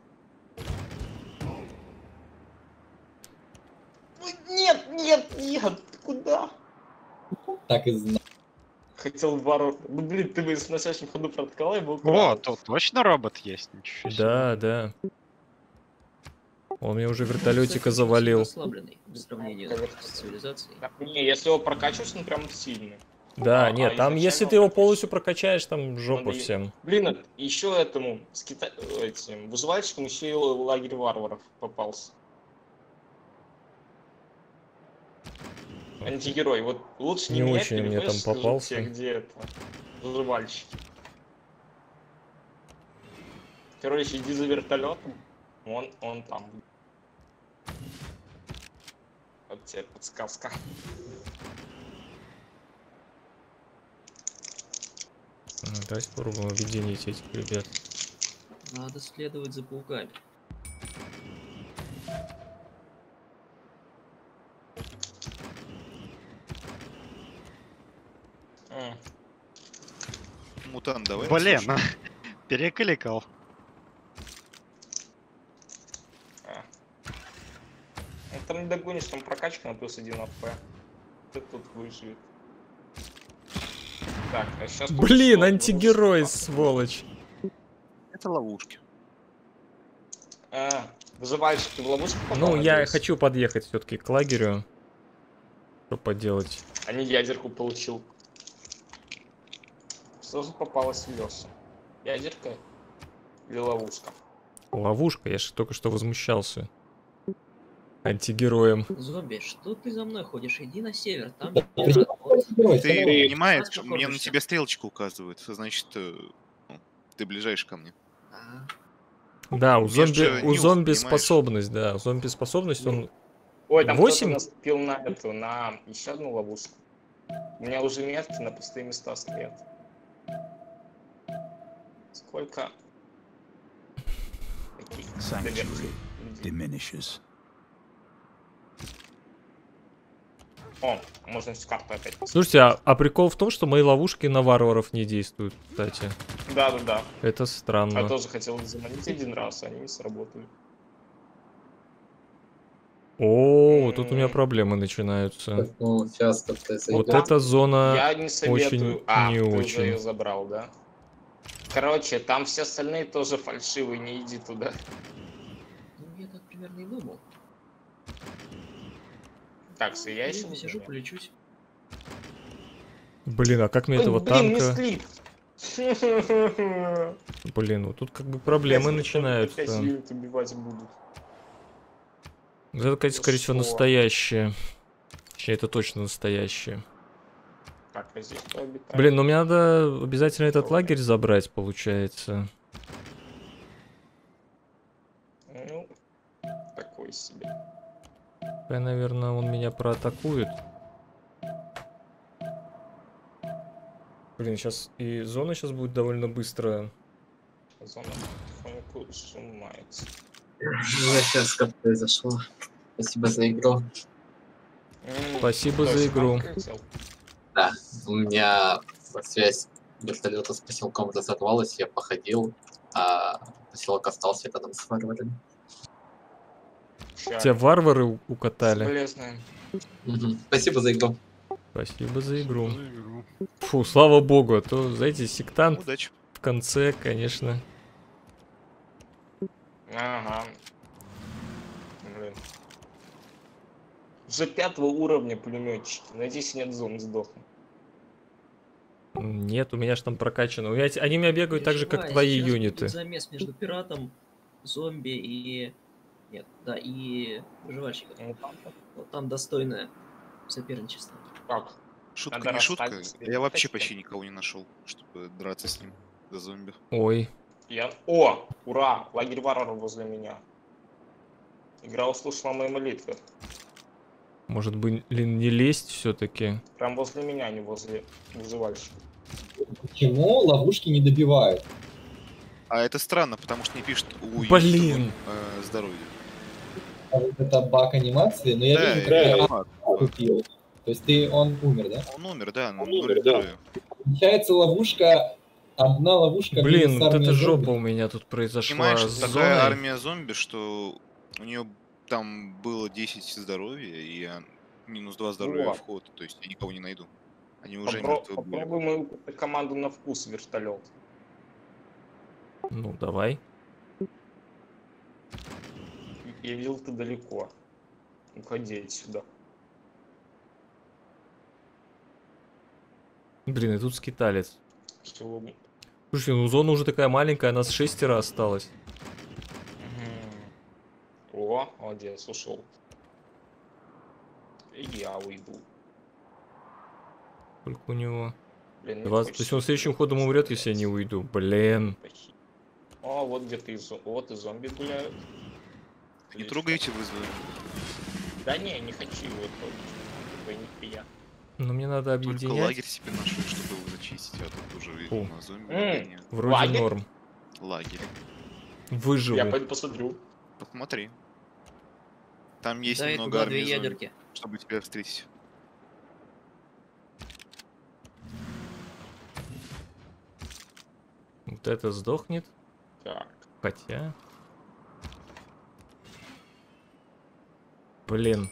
Нет, нет, куда? Так и знал. Хотел ворот. Ну блин, ты бы на следующем ходу протокола и был О, прав. тут точно робот есть? Ничего себе. Да, да. Он мне уже вертолетика Кстати, завалил. Расслабленный в сравнении с цивилизацией. Так, не, если его прокачивать, он прям сильный. Да, А, нет, там, изначально если ты его прокачать. полностью прокачаешь, там жопа Надо всем. Блин, еще этому этим выживальщикам еще и лагерь варваров попался. Антигерой, вот лучше Не меня очень мне перебьешь, там скажу попался. тебе, где это выживальщики. Короче, иди за вертолетом, он там. Вот тебе подсказка. Давайте попробуем объединить этих ребят. Надо следовать за пауками. Мутант, давай. Блин, послушаем. перекликал. Ну, там не догонишь, там прокачка на плюс 1 АП. Ты тут выживет. Так, а сейчас... Блин, антигерой, сволочь. Это ловушки. Выживаешь, ты в ловушку попал? Ну, я надеюсь? хочу подъехать все-таки к лагерю. Что поделать? А не ядерку получил. Что же попалось в Лёшу? Ядерка или ловушка? Ловушка, я же только что возмущался. Антигероем. Зомби, что ты за мной ходишь? Иди на север, там Да, пират. Вот. Герой, Ты давай. понимаешь, Спать мне на покормишься. тебя стрелочка указывает. Значит, ну, ты ближайший ко мне. А, Да, у Я же зомби, у нюх, зомби понимаешь? способность, да. У зомби способность, он... Ой, там 8? кто-то наступил на эту, на еще одну ловушку. У меня уже метки на пустые места стоят. Сколько? Таких доверчивых людей. О, можно всю карту опять посмотреть. Слушайте, а прикол в том, что мои ловушки на варваров не действуют, кстати. Да. Это странно. Я тоже хотел их заманить один раз, а они не сработали. О, тут у меня проблемы начинаются. Ну, фиаско произойдет. Вот да. эта зона... Я не советую. не ты уже очень. ее забрал, да? Короче, там все остальные тоже фальшивые, не иди туда. ну, я так примерно и думал. Так, я еще Посижу, полечусь. Блин, а как мне этого Блин, танка... мисклик. Блин, вот тут как бы проблемы начинаются. Опять юнит убивать будут. Это, конечно, скорее всего, Что? настоящее. Точнее, это точно настоящее. Так, а здесь кто обитает? Блин, ну мне надо обязательно этот лагерь забрать, получается. Ну, такой себе. Наверное, он меня проатакует. Блин, сейчас и зона сейчас будет довольно быстро. Зона потихоньку сжимается. Фиаско произошло. Спасибо за игру. Спасибо Кто, за игру. Степан хотел? Да, у меня связь вертолета с поселком разорвалась, я походил, а поселок остался рядом с варварами. Тебя варвары укатали. Соболезную. Спасибо за игру. Спасибо за игру. Фу, слава богу, а то, знаете, сектант Удачи. в конце, конечно. Ага. Блин. Уже 5-го уровня пулеметчики. Надеюсь, нет зон сдохнут. Нет, у меня же там прокачано. Они меня бегают так же, как Переживай, твои сейчас юниты. будет замес между пиратом, зомби и... Нет, да, и выживальщиком. Ну, там так. Вот там достойное соперничество. Как? Шутка Надо не шутка. расставить Я вообще точки. почти никого не нашел, чтобы драться с ним за зомби. Ой. О, ура! Лагерь варваров возле меня. Игра услышала мои молитвы. Может быть, не лезть все-таки? Прям возле меня, а не возле выживальщика. Почему ловушки не добивают? А это странно, потому что не пишет у Блин. здоровье. А вот это баг анимации, но я Да, вижу, я как факт. купил. То есть он умер, да? Он умер, да, но Он 0 умер, здоровья. Получается ловушка, одна ловушка Блин, минус вот армия это зомби. жопа у меня тут произошла Понимаешь, с такая зоной. армия зомби, что у нее там было 10 здоровья и минус 2 здоровья Вот. вход, то есть я никого не найду. Они уже Попробуй мертвы были. мою команду на вкус, вертолет. Ну, давай. Я видел, ты далеко. Уходи отсюда. Блин, и тут скиталец. Всего... Слушай, ну зона уже такая маленькая, нас 6 осталось. О, молодец, ушел. И я уйду. Сколько у него? Блин, не 20. То есть он следующим ходом умрет, если я не уйду. Блин. О, вот где ты, вот и зомби гуляют. Не трогайте вызовы. Да не хочу его трогать. Такой нихуя. Но мне надо Только объединять. лагерь себе нашли, чтобы его зачистить, а тут уже Фу. на зомби М. гоняют. Вроде Лагерь? норм. Лагерь. Выживу. Я пойду посмотрю. Посмотри. Там есть Дай много туда 2 армий зомби, ядерки. чтобы тебя встретить. Вот это сдохнет. Так. Хотя... Блин.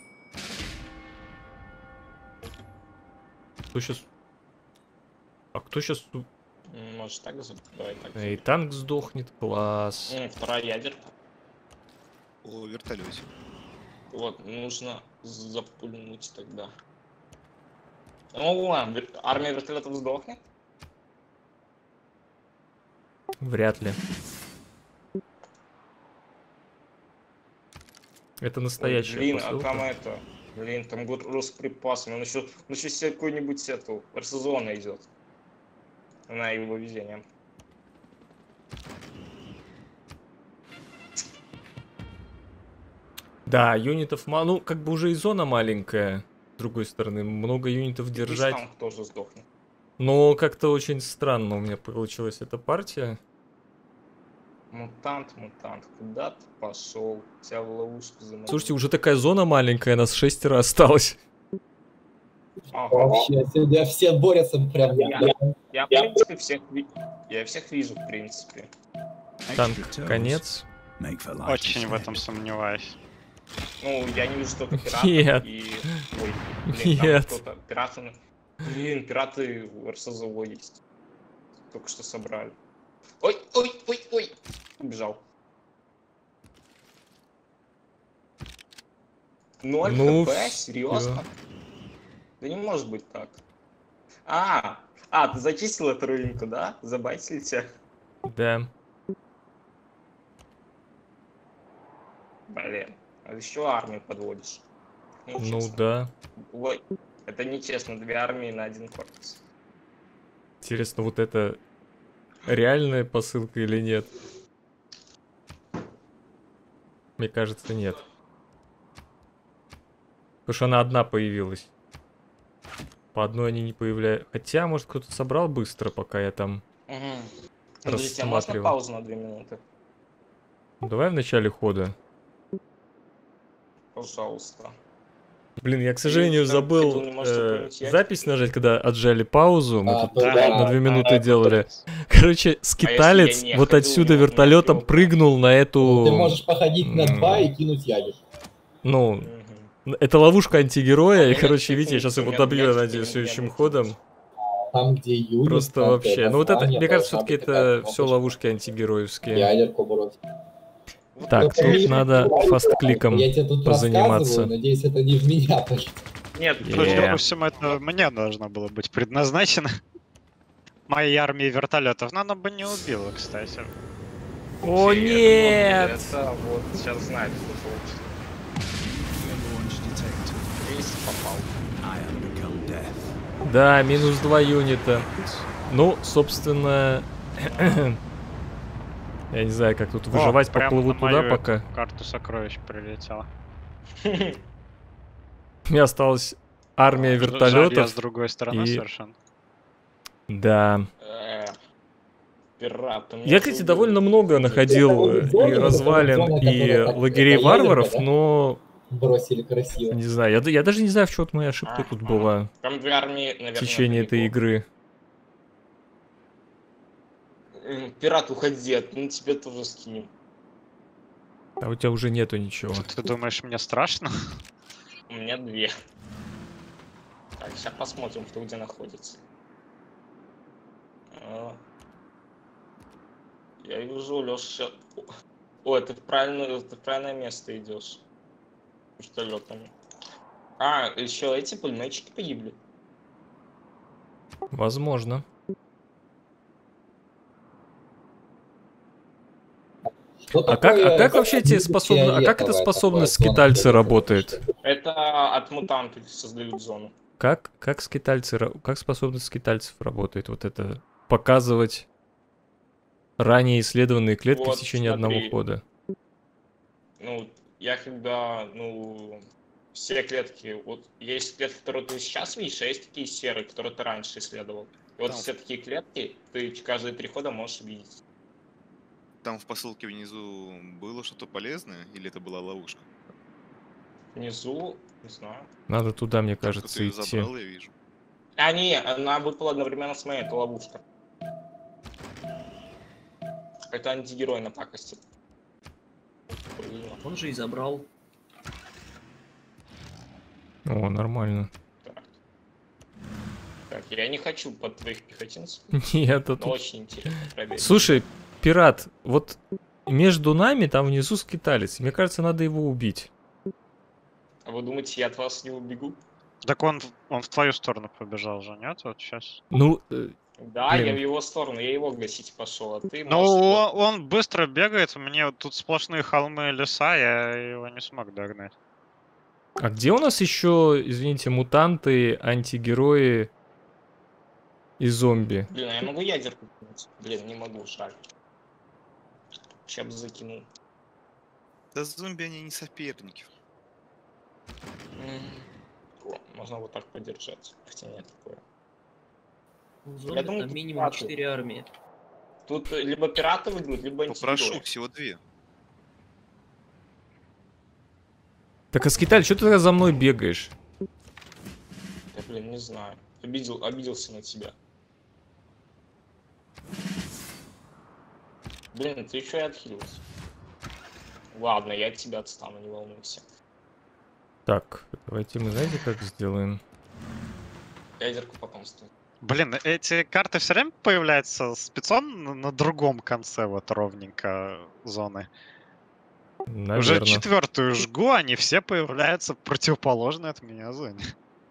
Кто сейчас... А кто сейчас... Может так? Давай так. И танк сдохнет. Класс. Вторая ядерка. О вертолете. Вот, нужно запульнуть тогда. Ну ладно, армия вертолетов сдохнет? Вряд ли. Это настоящая Блин, посылка. а там это... Блин, там груз с припасами. Он еще себе какую-нибудь эту... Барселона идет. На его везение. Да, юнитов мало. Ну, как бы уже и зона маленькая. С другой стороны, много юнитов держать. Танк тоже сдохнет. Но как-то очень странно у меня получилась эта партия. Мутант, куда ты пошел? Тебя в ловушку заманили. Слушайте, уже такая зона маленькая, нас 6 осталось. Ага. Вообще, сегодня все борются прям. Я, в принципе, я всех вижу, в принципе. Танк, конец. Очень в этом сомневаюсь. Ну, я не вижу только пиратов Нет. и... Ой, блин, там Нет. кто-то... Пираты... Блин, пираты в РСЗО есть. Только что собрали. Ой! Убежал. 0 Ну, хп? Серьезно? Да не может быть так. Ты зачистил эту рынку, да? Забайтили тебя? Да. Блин. А еще армию подводишь. Ну Нечестно. да. Ой, это нечестно. 2 армии на 1 корпус. Интересно, вот это реальная посылка или нет? Мне кажется, нет. Потому что она одна появилась. По одной они не появляются. Хотя, может, кто-то собрал быстро, пока я там Подождите, а можно рассматривал. паузу на 2 минуты? Ну, давай в начале хода. Пожалуйста. Блин, я, к сожалению, Если забыл вы не можете понять, я- запись нажать, когда отжали паузу. Мы тут да, на 2 минуты да, делали. Короче, скиталец если я не вот ходил, отсюда у меня вертолетом трёпка. прыгнул на эту... Ты можешь походить на М. 2 и кинуть ядер. Ну, Мгм. это ловушка антигероя, и, Нет, короче, нет, видите, я сейчас его нет, добью, я нет, надеюсь, нет, следующим нет, ходом. нет. Там, где юнит, Просто там, вообще. где Ну вот это, название, мне кажется, должна все-таки быть такая это все кнопочка. ловушки антигеройские. Ядерку брось. Так, Ну, тут надо фаст-кликом Я тебе тут позаниматься. рассказываю, надеюсь, это не в меня пойдет. Нет, Судя по всему, это мне должно было быть предназначено. Моей армии вертолетов. Но она бы не убила, кстати. О, нет! Это вот сейчас знает, что получится. Есть попал. Да, минус 2 юнита. Ну, собственно... Я не знаю, как тут выживать, О, прям поплыву на туда мою пока. Карту сокровищ прилетела. У меня осталась армия Жаль, я вертолетов. с другой стороны и- совершенно. Да. Пират. у меня Я, кстати, тут довольно был- много находил Это и зона, развалин, зона, и которая так- лагерей это ядерка, варваров, да? но Бросили красиво. не знаю, я даже не знаю, в чем вот моя ошибка тут была Там 2 армии, в наверное, течение этой далеко. игры. Пират, уходи, ну тебе тоже скинем. А у тебя уже нету ничего. Ты думаешь, мне страшно? У меня 2. Так, сейчас посмотрим, кто где находится. Я вижу, Леша. О, ты в правильное место идешь. Вертолетами. Еще эти пулеметчики погибли. Возможно. Что А такое как вообще эти способны... А как эта фиолетовая способность такая зона, скитальца где работает? Это от мутантов создают зону. Как скитальцы... Как способность скитальцев работает? Вот это... Показывать ранее исследованные клетки Вот, в течение смотри. одного хода. Ну, я когда, все клетки, вот есть клетки, которые ты сейчас видишь, а есть такие серые, которые ты раньше исследовал. И вот Да. все такие клетки ты каждые 3 хода можешь видеть. Там в посылке внизу было что-то полезное, или это была ловушка? Внизу, не знаю. Надо туда, мне Только кажется, ты ее идти. забрал, я вижу. Она выпала одновременно с моей, это ловушка. Это антигерой напакостил. Он же и забрал. О, нормально. Так, я не хочу под твоих пехотинцев, Нет, это но тут... очень интересно проверить. Слушай, пират, вот между нами там внизу скиталец. Мне кажется, надо его убить. А вы думаете, я от вас не убегу? Так он в твою сторону побежал же, нет? Вот сейчас. Ну, Да, Блин. я в его сторону, я его гасить пошел, а ты Ну, можешь... он быстро бегает, мне вот тут сплошные холмы и леса, я его не смог догнать. а где у нас еще, извините, мутанты, антигерои и зомби? Блин, а я могу ядерку кинуть? Блин, не могу, жаль. Сейчас бы закинул. Да зомби они не соперники. О, можно вот так подержать. Хотя нет такое. У зомби думаю, там тут минимум пираты. 4 армии. Тут либо пираты выйдут, либо Попрошу, антигерои. всего 2. Так, а скиталь, что ты тогда за мной бегаешь? Я, блин, не знаю. Обиделся на тебя. Блин, ты еще и отхилился. Ладно, я от тебя отстану, не волнуйся. Так, давайте мы, знаете, как сделаем? Ядерку потом ставь. Блин, эти карты все время появляются спецом на другом конце вот ровненько зоны. Наверное. Уже четвертую жгу, они все появляются противоположной от меня зоне.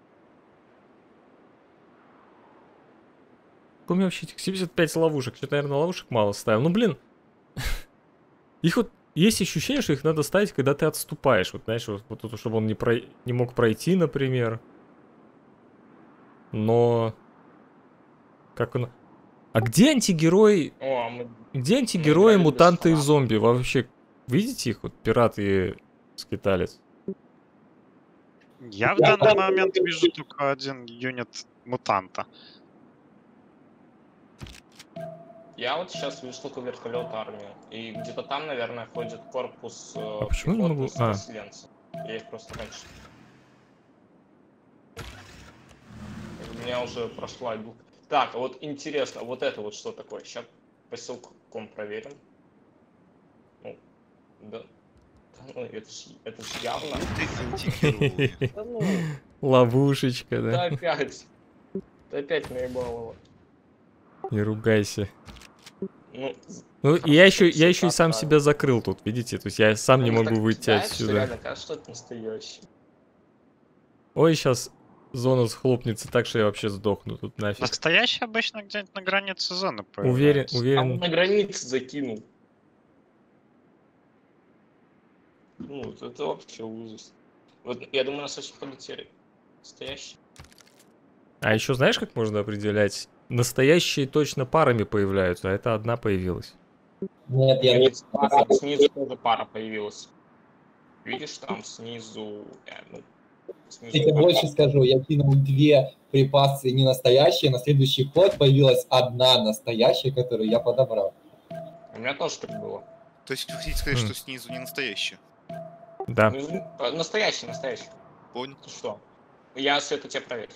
У меня вообще этих 75 ловушек. Что-то, наверное, ловушек мало ставил. Ну, блин. Их вот есть ощущение, что их надо ставить, когда ты отступаешь. Вот, знаешь, вот тут, чтобы он не мог пройти, например. Но... Как он... А где антигерои... О, а мы... Где антигерои, играли без мутанты и фанатов. зомби? Вы вообще видите их? Вот пират и скиталец. Я в данный момент вижу только один юнит мутанта. Я вот сейчас вижу только вертолет армию. И где-то там, наверное, ходит корпус почему не могу- пехотных переселенцев. Я их просто раньше. У меня уже прошла игра. Так, а вот интересно, вот это вот что такое? Сейчас поселком проверим. Ну, да. Да ну, это ж явно. Ты антигерой. Да ну, Ловушечка, да да? опять. Да опять наебалово. Не ругайся. Ну, Ну, и Хорошо, я еще и всегда сам так. себя закрыл тут, видите? То есть я сам не ну, могу так выйти знаешь, что отсюда. реально кажется, что это настоящий. Ой, сейчас зона схлопнется так, что я вообще сдохну тут нафиг. Настоящий обычно где-нибудь на границе зоны Уверен, появляется. А он уверен. на границе закинул. Ну, вот это вообще ужас. Вот, я думаю, нас очень полетели. Настоящий. А еще знаешь, как можно определять? Настоящие точно парами появляются, а это одна появилась. Нет, я не Снизу тоже пара появилась. Видишь, там снизу... ну, снизу Я тебе пара. больше скажу, я кинул 2 припасы не настоящие, на следующий ход появилась одна настоящая, которую я подобрал. У меня тоже так было. То есть вы хотите сказать, Хм. что снизу не настоящее? Да. Настоящий. Понял? Ты что? Я все это тебе проверю.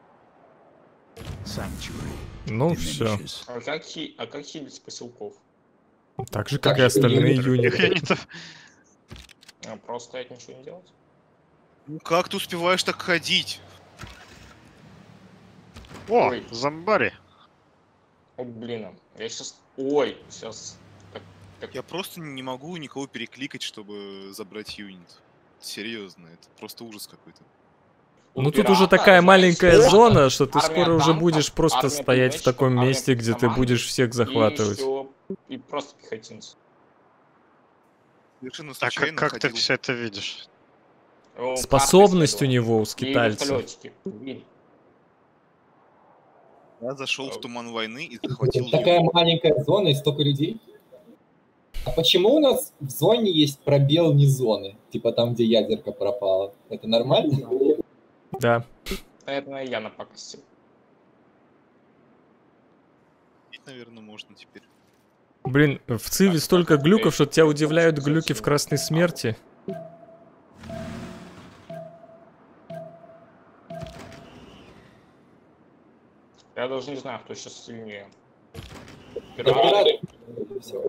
Ну все. А как хилить поселков? Так же, как и Так, остальные юниты. юниты. Юнитов. Просто стоять, ничего не делать? Ну как ты успеваешь так ходить? О, Ой. зомбари. О, блин. Я сейчас... Ой, сейчас... Я просто не могу никого перекликать, чтобы забрать юнит. Серьезно, это просто ужас какой-то. Ну тут уже такая маленькая зона, что ты скоро уже будешь просто армия стоять в пулеметчиков, таком армия месте, где ты команд будешь всех захватывать. И просто пехотинцы. Совершенно А случайно как ты ходил. все это видишь? О, Способность у карты него, у исследовал. И скитальца. вертолетики. И- Я зашел в туман войны и захватил Такая юнит. маленькая зона и столько людей. А почему у нас в зоне есть пробел не зоны? Типа там, где ядерка пропала. Это нормально? Да. Наверное, я напакостил. Наверное, можно теперь. Блин, в Циве столько глюков, что тебя удивляют глюки в Красной Смерти. Я даже не знаю, кто сейчас сильнее. Да, Пираты. всё.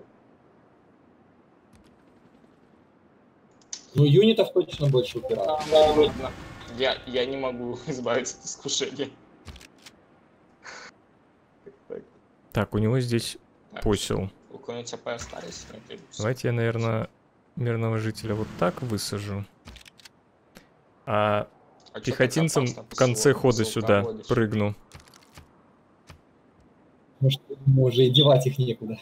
Ну, юнитов точно больше у пиратов. Ладно. Я не могу избавиться от искушения. Так, у него здесь Так, посел. какой-нибудь АП остались? Нет, или всё? Давайте я, наверное, мирного жителя вот так высажу. А А чё пехотинцам так опасно в конце посылать- хода посылка сюда водишь? прыгну. Может, ему уже и девать их некуда.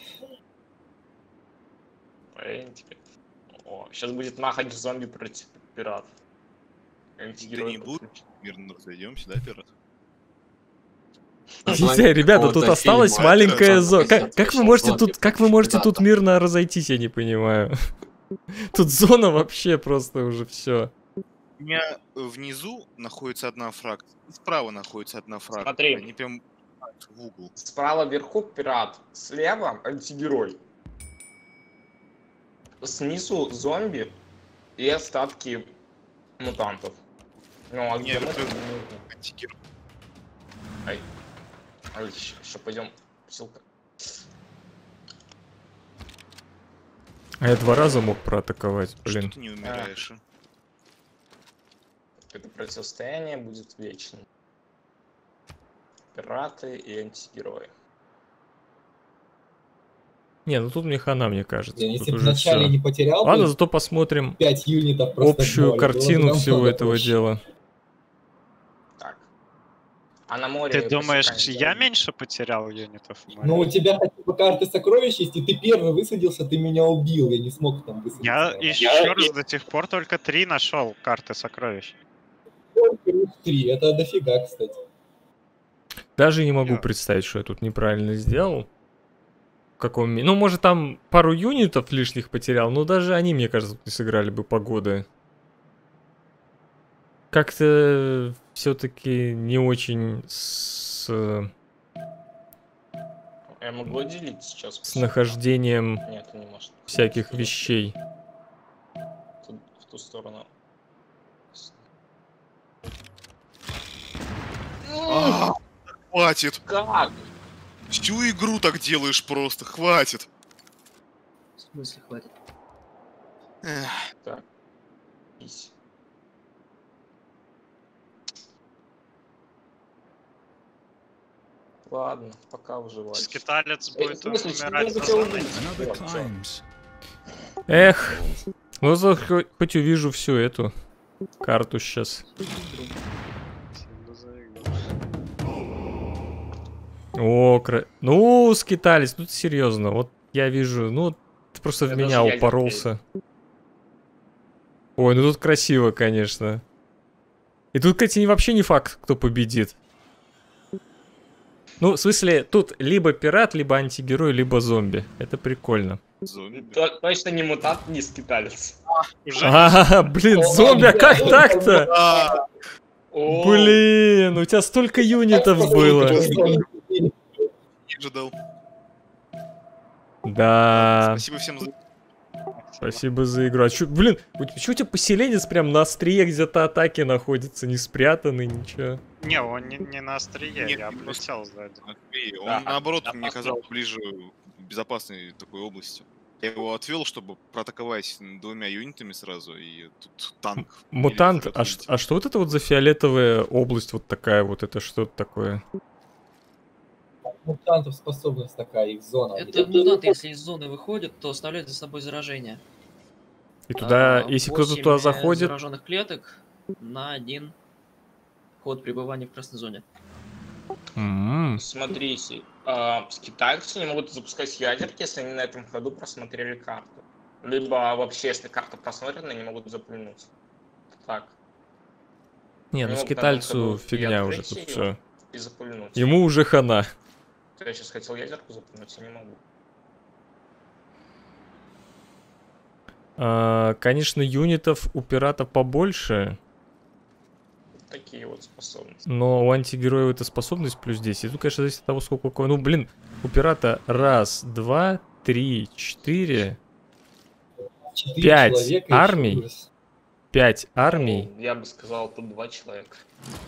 Блин, теперь. О, сейчас будет махать зомби против пиратов. Да Антигерой не будет. подключен. Мирно разойдемся, да, пират? Название Ребята, тут какого-то осталась фильма. маленькая Это зона. просто Как вы можете зомби тут, как вы можете тут пиратов. мирно разойтись, я не понимаю. Тут зона вообще просто уже все. У меня внизу находится одна фракция, справа находится одна фракция. Смотри. Они прям в угол. Справа вверху пират, слева антигерой. Снизу зомби и остатки мутантов. Ну, а где Нет, мы? это- там не нужно. Антигерой. Ай, еще пойдем. Ссылка. А я 2 раза мог проатаковать, блин. Что ты не умираешь? а? Это противостояние будет вечным. Пираты и антигерои. Не, ну тут мне хана, мне кажется. Блин, Тут если бы уже вначале всё. не потерял Ладно, бы зато посмотрим 5 юнитов просто общую в ноль, было бы картину всего намного этого проще. дела. Так. А на море... Ты думаешь, посекание я зомби. меньше потерял юнитов? в море? Ну, у тебя хотя бы карты сокровищ есть, и ты первый высадился, ты меня убил, я не смог там высадиться. Я еще раз до сих пор только 3 нашел карты сокровищ. Ух, 3, это дофига, кстати. Даже не могу Я- представить, что я тут неправильно сделал. В каком Ну, может, там пару юнитов лишних потерял, но даже они, мне кажется, не сыграли бы погоды. Как-то все-таки не очень Я могу делить сейчас? с нахождением Нет, ты не можешь. всяких вещей. В ту сторону. Хватит! Как? Всю игру так делаешь просто, хватит! В смысле хватит? Эх, Так. Иси. Ладно, пока выживать. Скиталец Эй, будет в смысле, умирать что за ты зоной. делаешь? Эх, ну хоть увижу всю эту карту сейчас. О, ну, скитались, ну серьезно, вот я вижу, ну ты просто в Я меня даже ядер упоролся. Ой, ну тут красиво, конечно. И тут, кстати, вообще не факт, кто победит. Ну, в смысле, тут либо пират, либо антигерой, либо зомби. Это прикольно. зомби. Точно не мутант, не скиталец. Уже Блин, зомби, а как так-то? А, О, Блин, у тебя столько юнитов было. не ожидал. Да, Спасибо всем за... спасибо за игру. А чё, блин, почему у тебя поселенец прям на острие где-то атаки находится, не спрятанный, ничего? Не, он не на острие, Нет, я не облетел сзади. Окей, Он Да, наоборот да, мне посмотрим. казался ближе к безопасной такой области. Я его отвел, чтобы проатаковать 2 юнитами сразу, и тут танк. Мутант, Или а что вот это вот за фиолетовая область вот такая вот, это что такое? Мутантов способность такая, их зона. Это мутанты, если из зоны выходят, то оставляют за собой заражение. И туда, А, если кто-то 8 туда заходит, зараженных клеток на 1 ход пребывания в красной зоне. Смотрите, скитальцы не могут запускать ядерки, если они на этом ходу просмотрели карту. Либо вообще, если карта просмотрена, не могут запульнуть. Так. не, ну Ну, скитальцу потому что фигня я уже открыть тут её. все. И запульнуть. Ему уже хана. Я сейчас хотел ядерку запульнуть, я не могу. Конечно, юнитов у пирата побольше, Такие вот способности. но у антигероя эта способность плюс 10. И тут, конечно, зависит от того, сколько у кого. Ну, блин, у пирата 1, 2, 3, 4, 4 5 человека, и армий. ужас. 5 армий. Ну, я бы сказал, тут 2 человека.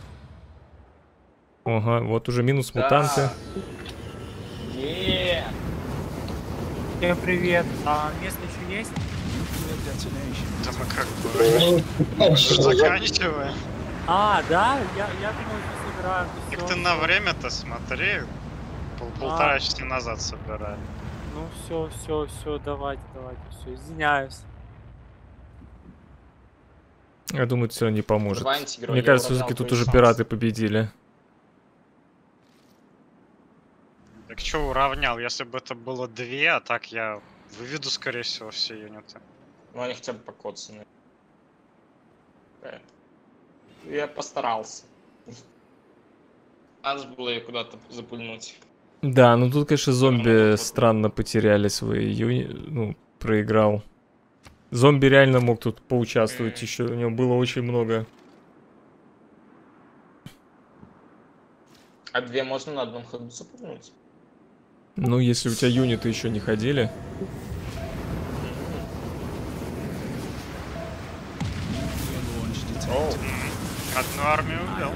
Ага, вот уже минус Да. мутанты. Е-е-е. Всем привет. А место еще есть? Да мы как бы Ну, уже заканчиваем. А, да? Я думал, что собираем. Так ты на время-то смотри. Полтора часа назад собирали. Ну все, давайте, все, извиняюсь. Я думаю, это все равно не поможет. Давай, антигерой, Мне я кажется, уравнял все-таки тут твои уже шансы. пираты победили. Так что уравнял? Если бы это было 2, а так я выведу, скорее всего, все юниты. Ну, они хотя бы покоцаны. Я постарался. Аж было ее куда-то запульнуть. Да, ну тут, конечно, зомби вот. странно потеряли свои ну, проиграл. Зомби реально мог тут поучаствовать еще, у него было очень много. А 2 можно на одном ходу запульнуть? Ну, если у тебя юниты еще не ходили. Оу. Одну армию убил.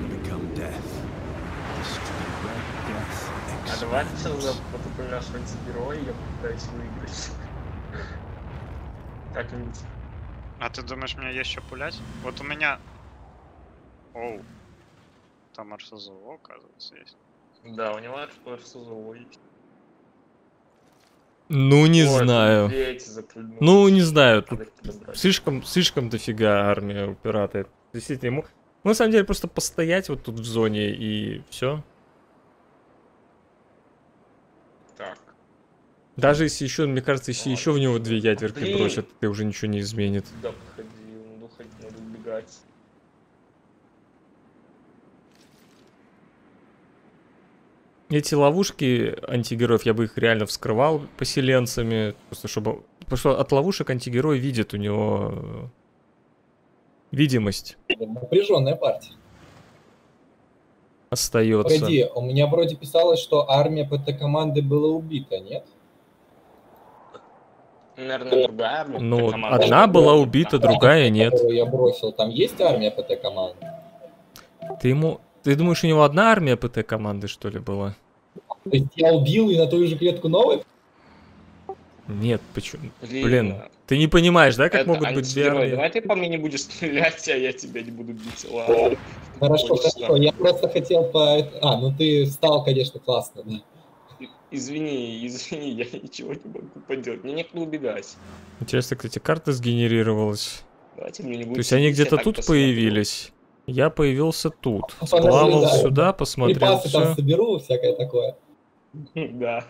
А давайте сейчас запульнешь антигероя, и я попытаюсь выиграть. Как-нибудь. А ты думаешь, мне есть что пулять? Вот у меня... Оу. Там РСЗО, оказывается, есть. Да, у него РСЗО есть. Ну, не Ой, знаю. тут эти запульнулись. Ну, не знаю, тут Надо подобрать. слишком дофига армия у пирата. Действительно, ему... Ну, на самом деле, просто постоять вот тут в зоне и все. Так. Даже если еще, мне кажется, если еще в него 2 ядерки Блин. бросят, это уже ничего не изменит. Сюда подходил, надо убегать. Эти ловушки антигероев, я бы их реально вскрывал поселенцами, просто чтобы... Потому что от ловушек антигерой видит, у него видимость Напряженная партия. остается. Погоди, у меня вроде писалось, что армия ПТ-команды была убита, нет? Наверное, другая армия. Ну, команда. одна была убита, другая нет. Которую я бросил, там есть армия ПТ-команды? Ты думаешь, у него одна армия ПТ команды, что ли, была? То есть я убил и на ту же клетку новой? Нет, почему? Блин, ты не понимаешь, да, как это могут быть 2 антигерой. армии? Давай ты по мне не будешь стрелять, а я тебя не буду бить. Ладно. Хорошо, Хочешь, хорошо, я просто хотел по... А, ну ты встал, конечно, классно, да. Извини, я ничего не могу поделать. Мне некуда убегать. Интересно, кстати, карта сгенерировалась. Давайте мне не То будет есть они сидеть, я где-то так тут посмотрю. появились. Я появился тут. Подожди, Сплавал да. сюда, посмотрел Припасы там все. соберу, всякое такое. Да.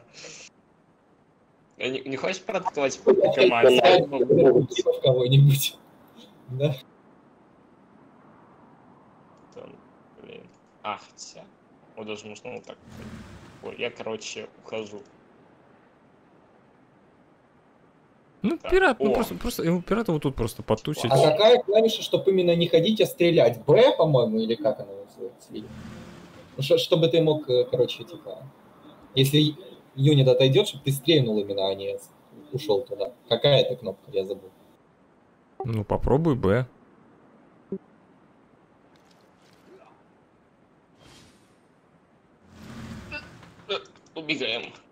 Не хочешь проткнуть Я по команде? в кого-нибудь. Да. Там, блин. Хотя. Вот даже можно вот так. Ой, я, короче, ухожу. Ну, Так, пират, ну о. просто ему пирата вот тут просто потусить. А какая клавиша, чтобы именно не ходить, а стрелять? Б, по-моему, или как она называется? Ну, чтобы ты мог, короче, типа... Если юнит отойдет, чтобы ты стрельнул именно, а не ушел туда. Какая это кнопка, я забыл. Ну, попробуй Б. Убегаем.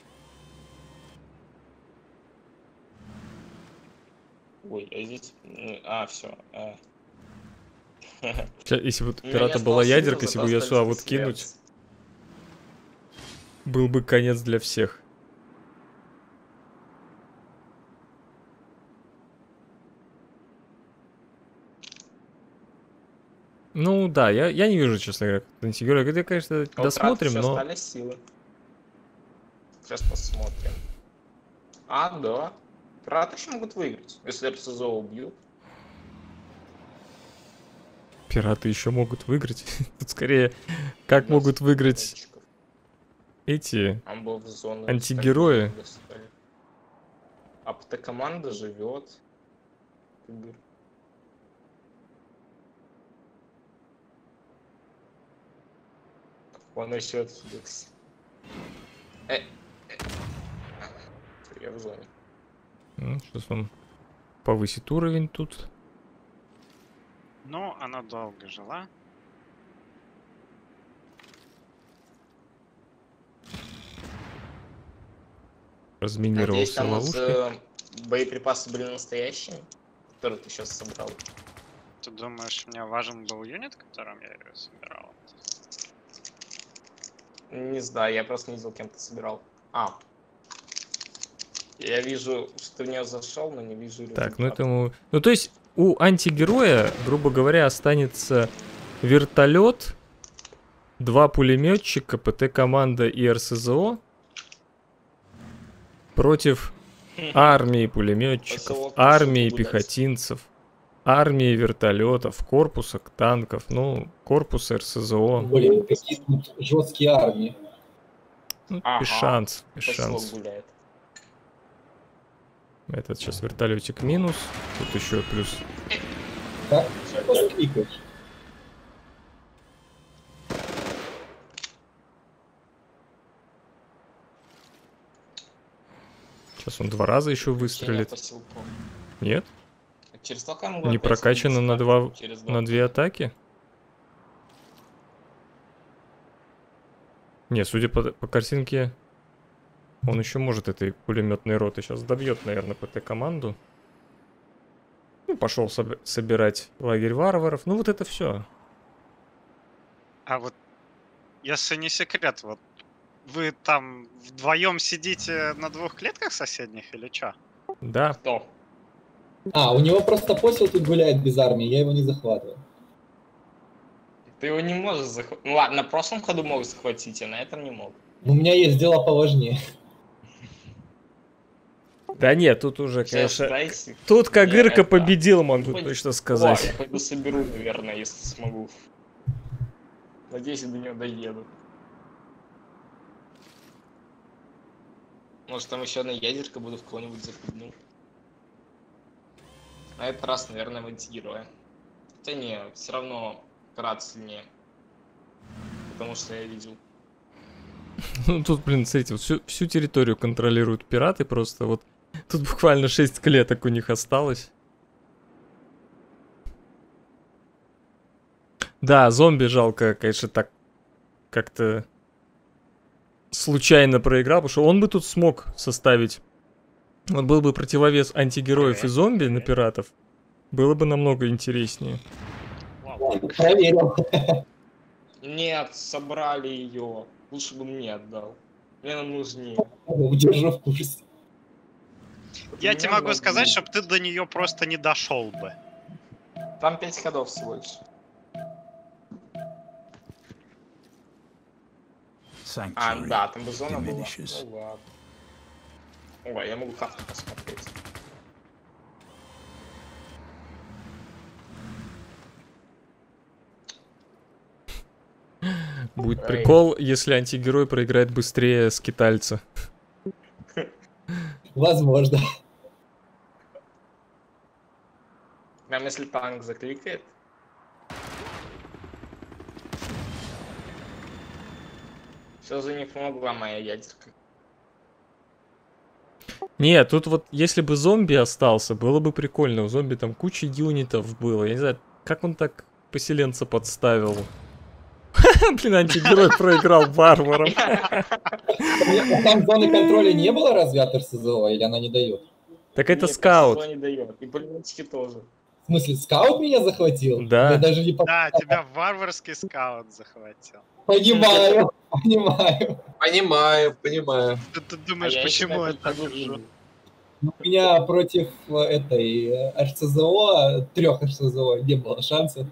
Ой, а здесь... все. Если бы у пирата была ядерка, если бы ее сюда вот кинуть, был бы конец для всех. Ну да, я не вижу, честно говоря, антигероя. Это, конечно, досмотрим, но... Остались силы. Сейчас посмотрим. Да. Пираты еще могут выиграть, если РСЗО убьют. Пираты еще могут выиграть. Тут скорее, как могут выиграть эти антигерои. А ПТ-команда живет. Он еще отсюдился. Я в зоне. Сейчас он повысит уровень тут. Ну, она долго жила. Разминировал Надеюсь, все там ловушки. Боеприпасы были настоящие, которые ты сейчас собрал. Ты думаешь, мне важен был юнит, которым я ее собирал? Не знаю, я просто не видел, кем ты собирал. Я вижу, что в нее зашел, но не вижу Так, ну результата. этому... Ну то есть у антигероя, грубо говоря, останется вертолет, 2 пулеметчика, ПТ-команда и РСЗО против армии пулеметчиков, Поселок армии Гудальск. пехотинцев, армии вертолетов, корпуса танков, ну, корпус РСЗО. Блин, какие тут жесткие армии. Ну, Ага. без шансов, без Поселок шансов. гуляет. Этот сейчас вертолетик минус, тут еще плюс. Так, просто кликаешь. Сейчас он 2 раза еще Включение выстрелит. поселков. Нет? А через сколько я могу Не опять прокачано сменить на ставку? 2 Через 2. на 2 атаки? Не, судя по картинке, он еще может этой пулеметной роты сейчас добьет, наверное, ПТ-команду. Ну, пошел собирать лагерь варваров. Ну, вот это все. А вот, если не секрет, вот вы там вдвоем сидите на 2 клетках соседних или чё? Да. Кто? А, у него просто посел тут гуляет без армии, я его не захватываю. Ты его не можешь захватить. Ну ладно, на прошлом ходу мог захватить, а на этом не мог. У меня есть дела поважнее. Да нет, тут уже, Сейчас конечно... дайте. Тут Кагырка это- победил, могу Ой, точно О, сказать. я пойду соберу, наверное, если смогу. Надеюсь, до нее доеду. Может, там еще одна ядерка буду в кого-нибудь запрыгну. На этот раз, наверное, в антигероя. Хотя не, все равно Крат сильнее. Потому что я видел. Ну, тут, блин, смотрите, вот всю территорию контролируют пираты просто. Вот тут буквально 6 клеток у них осталось. Да, зомби жалко, конечно, так как-то случайно проиграл, потому что он бы тут смог составить. Вот был бы противовес антигероев и зомби на пиратов, было бы намного интереснее. Проверил. Нет, собрали ее. Лучше бы мне отдал. Мне она нужнее. Удержу в курсе. Я тебе могу сказать, чтобы ты до нее просто не дошел бы. Там 5 ходов всего лишь. А, да, там бы зона была. Ну ладно. Ой, я могу карту посмотреть. Будет прикол, если антигерой проиграет быстрее скитальца. Возможно. Прям если танк закликает. Все же не помогла моя ядерка. Не, тут вот, если бы зомби остался, было бы прикольно. У зомби там куча юнитов было. Я не знаю, как он так поселенца подставил. Блин, антигерой проиграл варварам. Там зоны контроля не было разве от РСЗО, или она не дает? Так это Нет, скаут. РСЗО не дает. И пулеметчики тоже. В смысле, скаут меня захватил? Да. Я даже не Да, тебя варварский скаут захватил. понимаю, понимаю. Понимаю. Ты думаешь, я почему себя я так подхожу. вижу? У меня против этой РСЗО, 3 РСЗО не было шансов.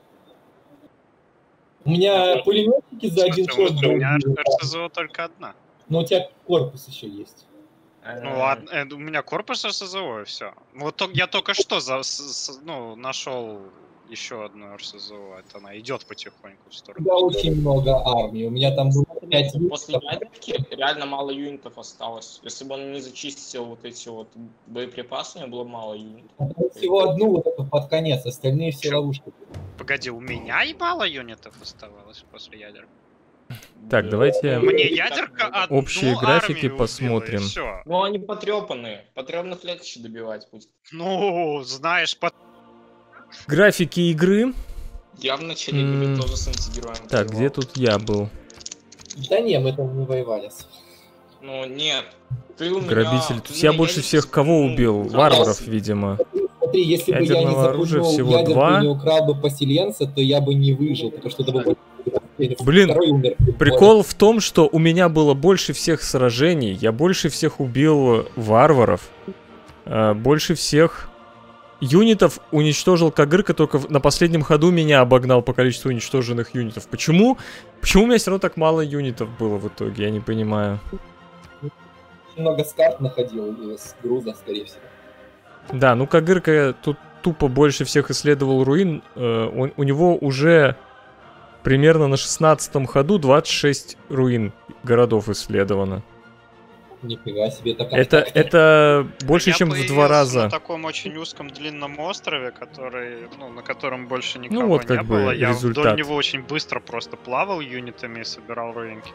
У меня пулеметчики за один Слушай, шот у меня были. РСЗО только одна. Но у тебя корпус еще есть. Ну ладно, у меня корпус РСЗО и все. Вот я только что нашел еще одну РСЗО. Это она идет потихоньку в У сторону. тебя очень много армий. У меня там было 5 После ядерки реально мало юнитов осталось. Если бы он не зачистил вот эти вот боеприпасы, у него было мало юнитов. Всего одну вот эту под конец, остальные все Чё? ловушки. Погоди, у меня и мало юнитов оставалось после ядерки. Так, давайте Мне ядерка одну общие графики армию убила, посмотрим. и всё. Ну они потрепанные. Потрепанных легче добивать будет. Ну, знаешь, графики игры. Я в начале игры тоже с антигероем. Так, воевал. где тут я был? Да не, мы там не воевали. Ну нет. Ты у меня... Грабитель. ты Тут у я меня больше ядерку всех кого ну, убил? забрался. Варваров, видимо. Смотри, если бы я не Ядерного оружия запустил всего ядерку 2. и не украл бы поселенца, то я бы не выжил, потому что это бы было Блин, Второй умер. Прикол в том, что у меня было больше всех сражений, я больше всех убил варваров, больше всех юнитов уничтожил Кагырка, только на последнем ходу меня обогнал по количеству уничтоженных юнитов. Почему? Почему у меня все равно так мало юнитов было в итоге, я не понимаю. Много скарт находил из груза, скорее всего. Да, ну Кагырка тут тупо больше всех исследовал руин, у него уже... Примерно на 16-м ходу 26 руин городов исследовано. Нифига себе, это больше, чем в 2 раза. На таком очень узком длинном острове, который, ну, на котором больше никого ну, вот не как было. бы Я результат. вдоль него очень быстро просто плавал юнитами и собирал руинки.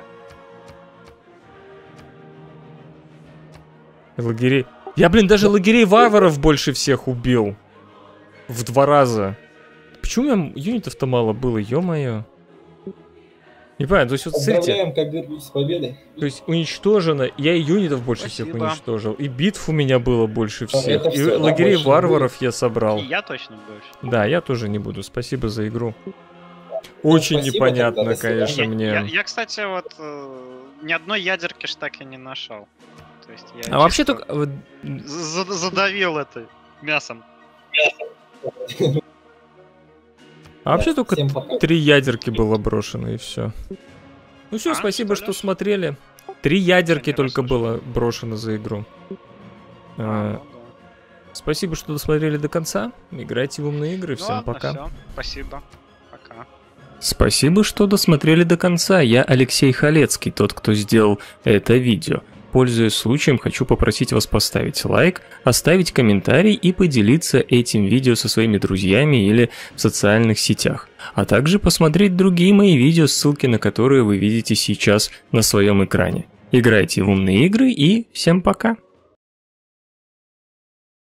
Лагерей. Я, блин, даже лагерей варваров больше всех убил. В 2 раза. Почему у меня юнитов-то мало было, ё-моё? Не понимаю, то есть вот смотрите. Поздравляем Кагырку с победой. То есть уничтожено, я и юнитов больше всех уничтожил, и битв у меня было больше всех, и всё, лагерей больше варваров я собрал. И я точно больше. Да, я тоже не буду, спасибо за игру. Очень спасибо непонятно, тогда, до свидания. конечно, мне. Я, кстати, вот ни одной ядерки ж так и не нашел. То есть я А вообще чисто только... задавил это мясом. А вообще только Всем пока. 3 ядерки было брошено, и все. Ну все, спасибо, что смотрели. 3 ядерки только было брошено за игру. Спасибо, что досмотрели до конца. Играйте в умные игры. Всем пока. Всё. Спасибо. Пока. Спасибо, что досмотрели до конца. Я Алексей Халецкий, тот, кто сделал это видео. Пользуясь случаем, хочу попросить вас поставить лайк, оставить комментарий и поделиться этим видео со своими друзьями или в социальных сетях. А также посмотреть другие мои видео, ссылки на которые вы видите сейчас на своем экране. Играйте в умные игры и всем пока!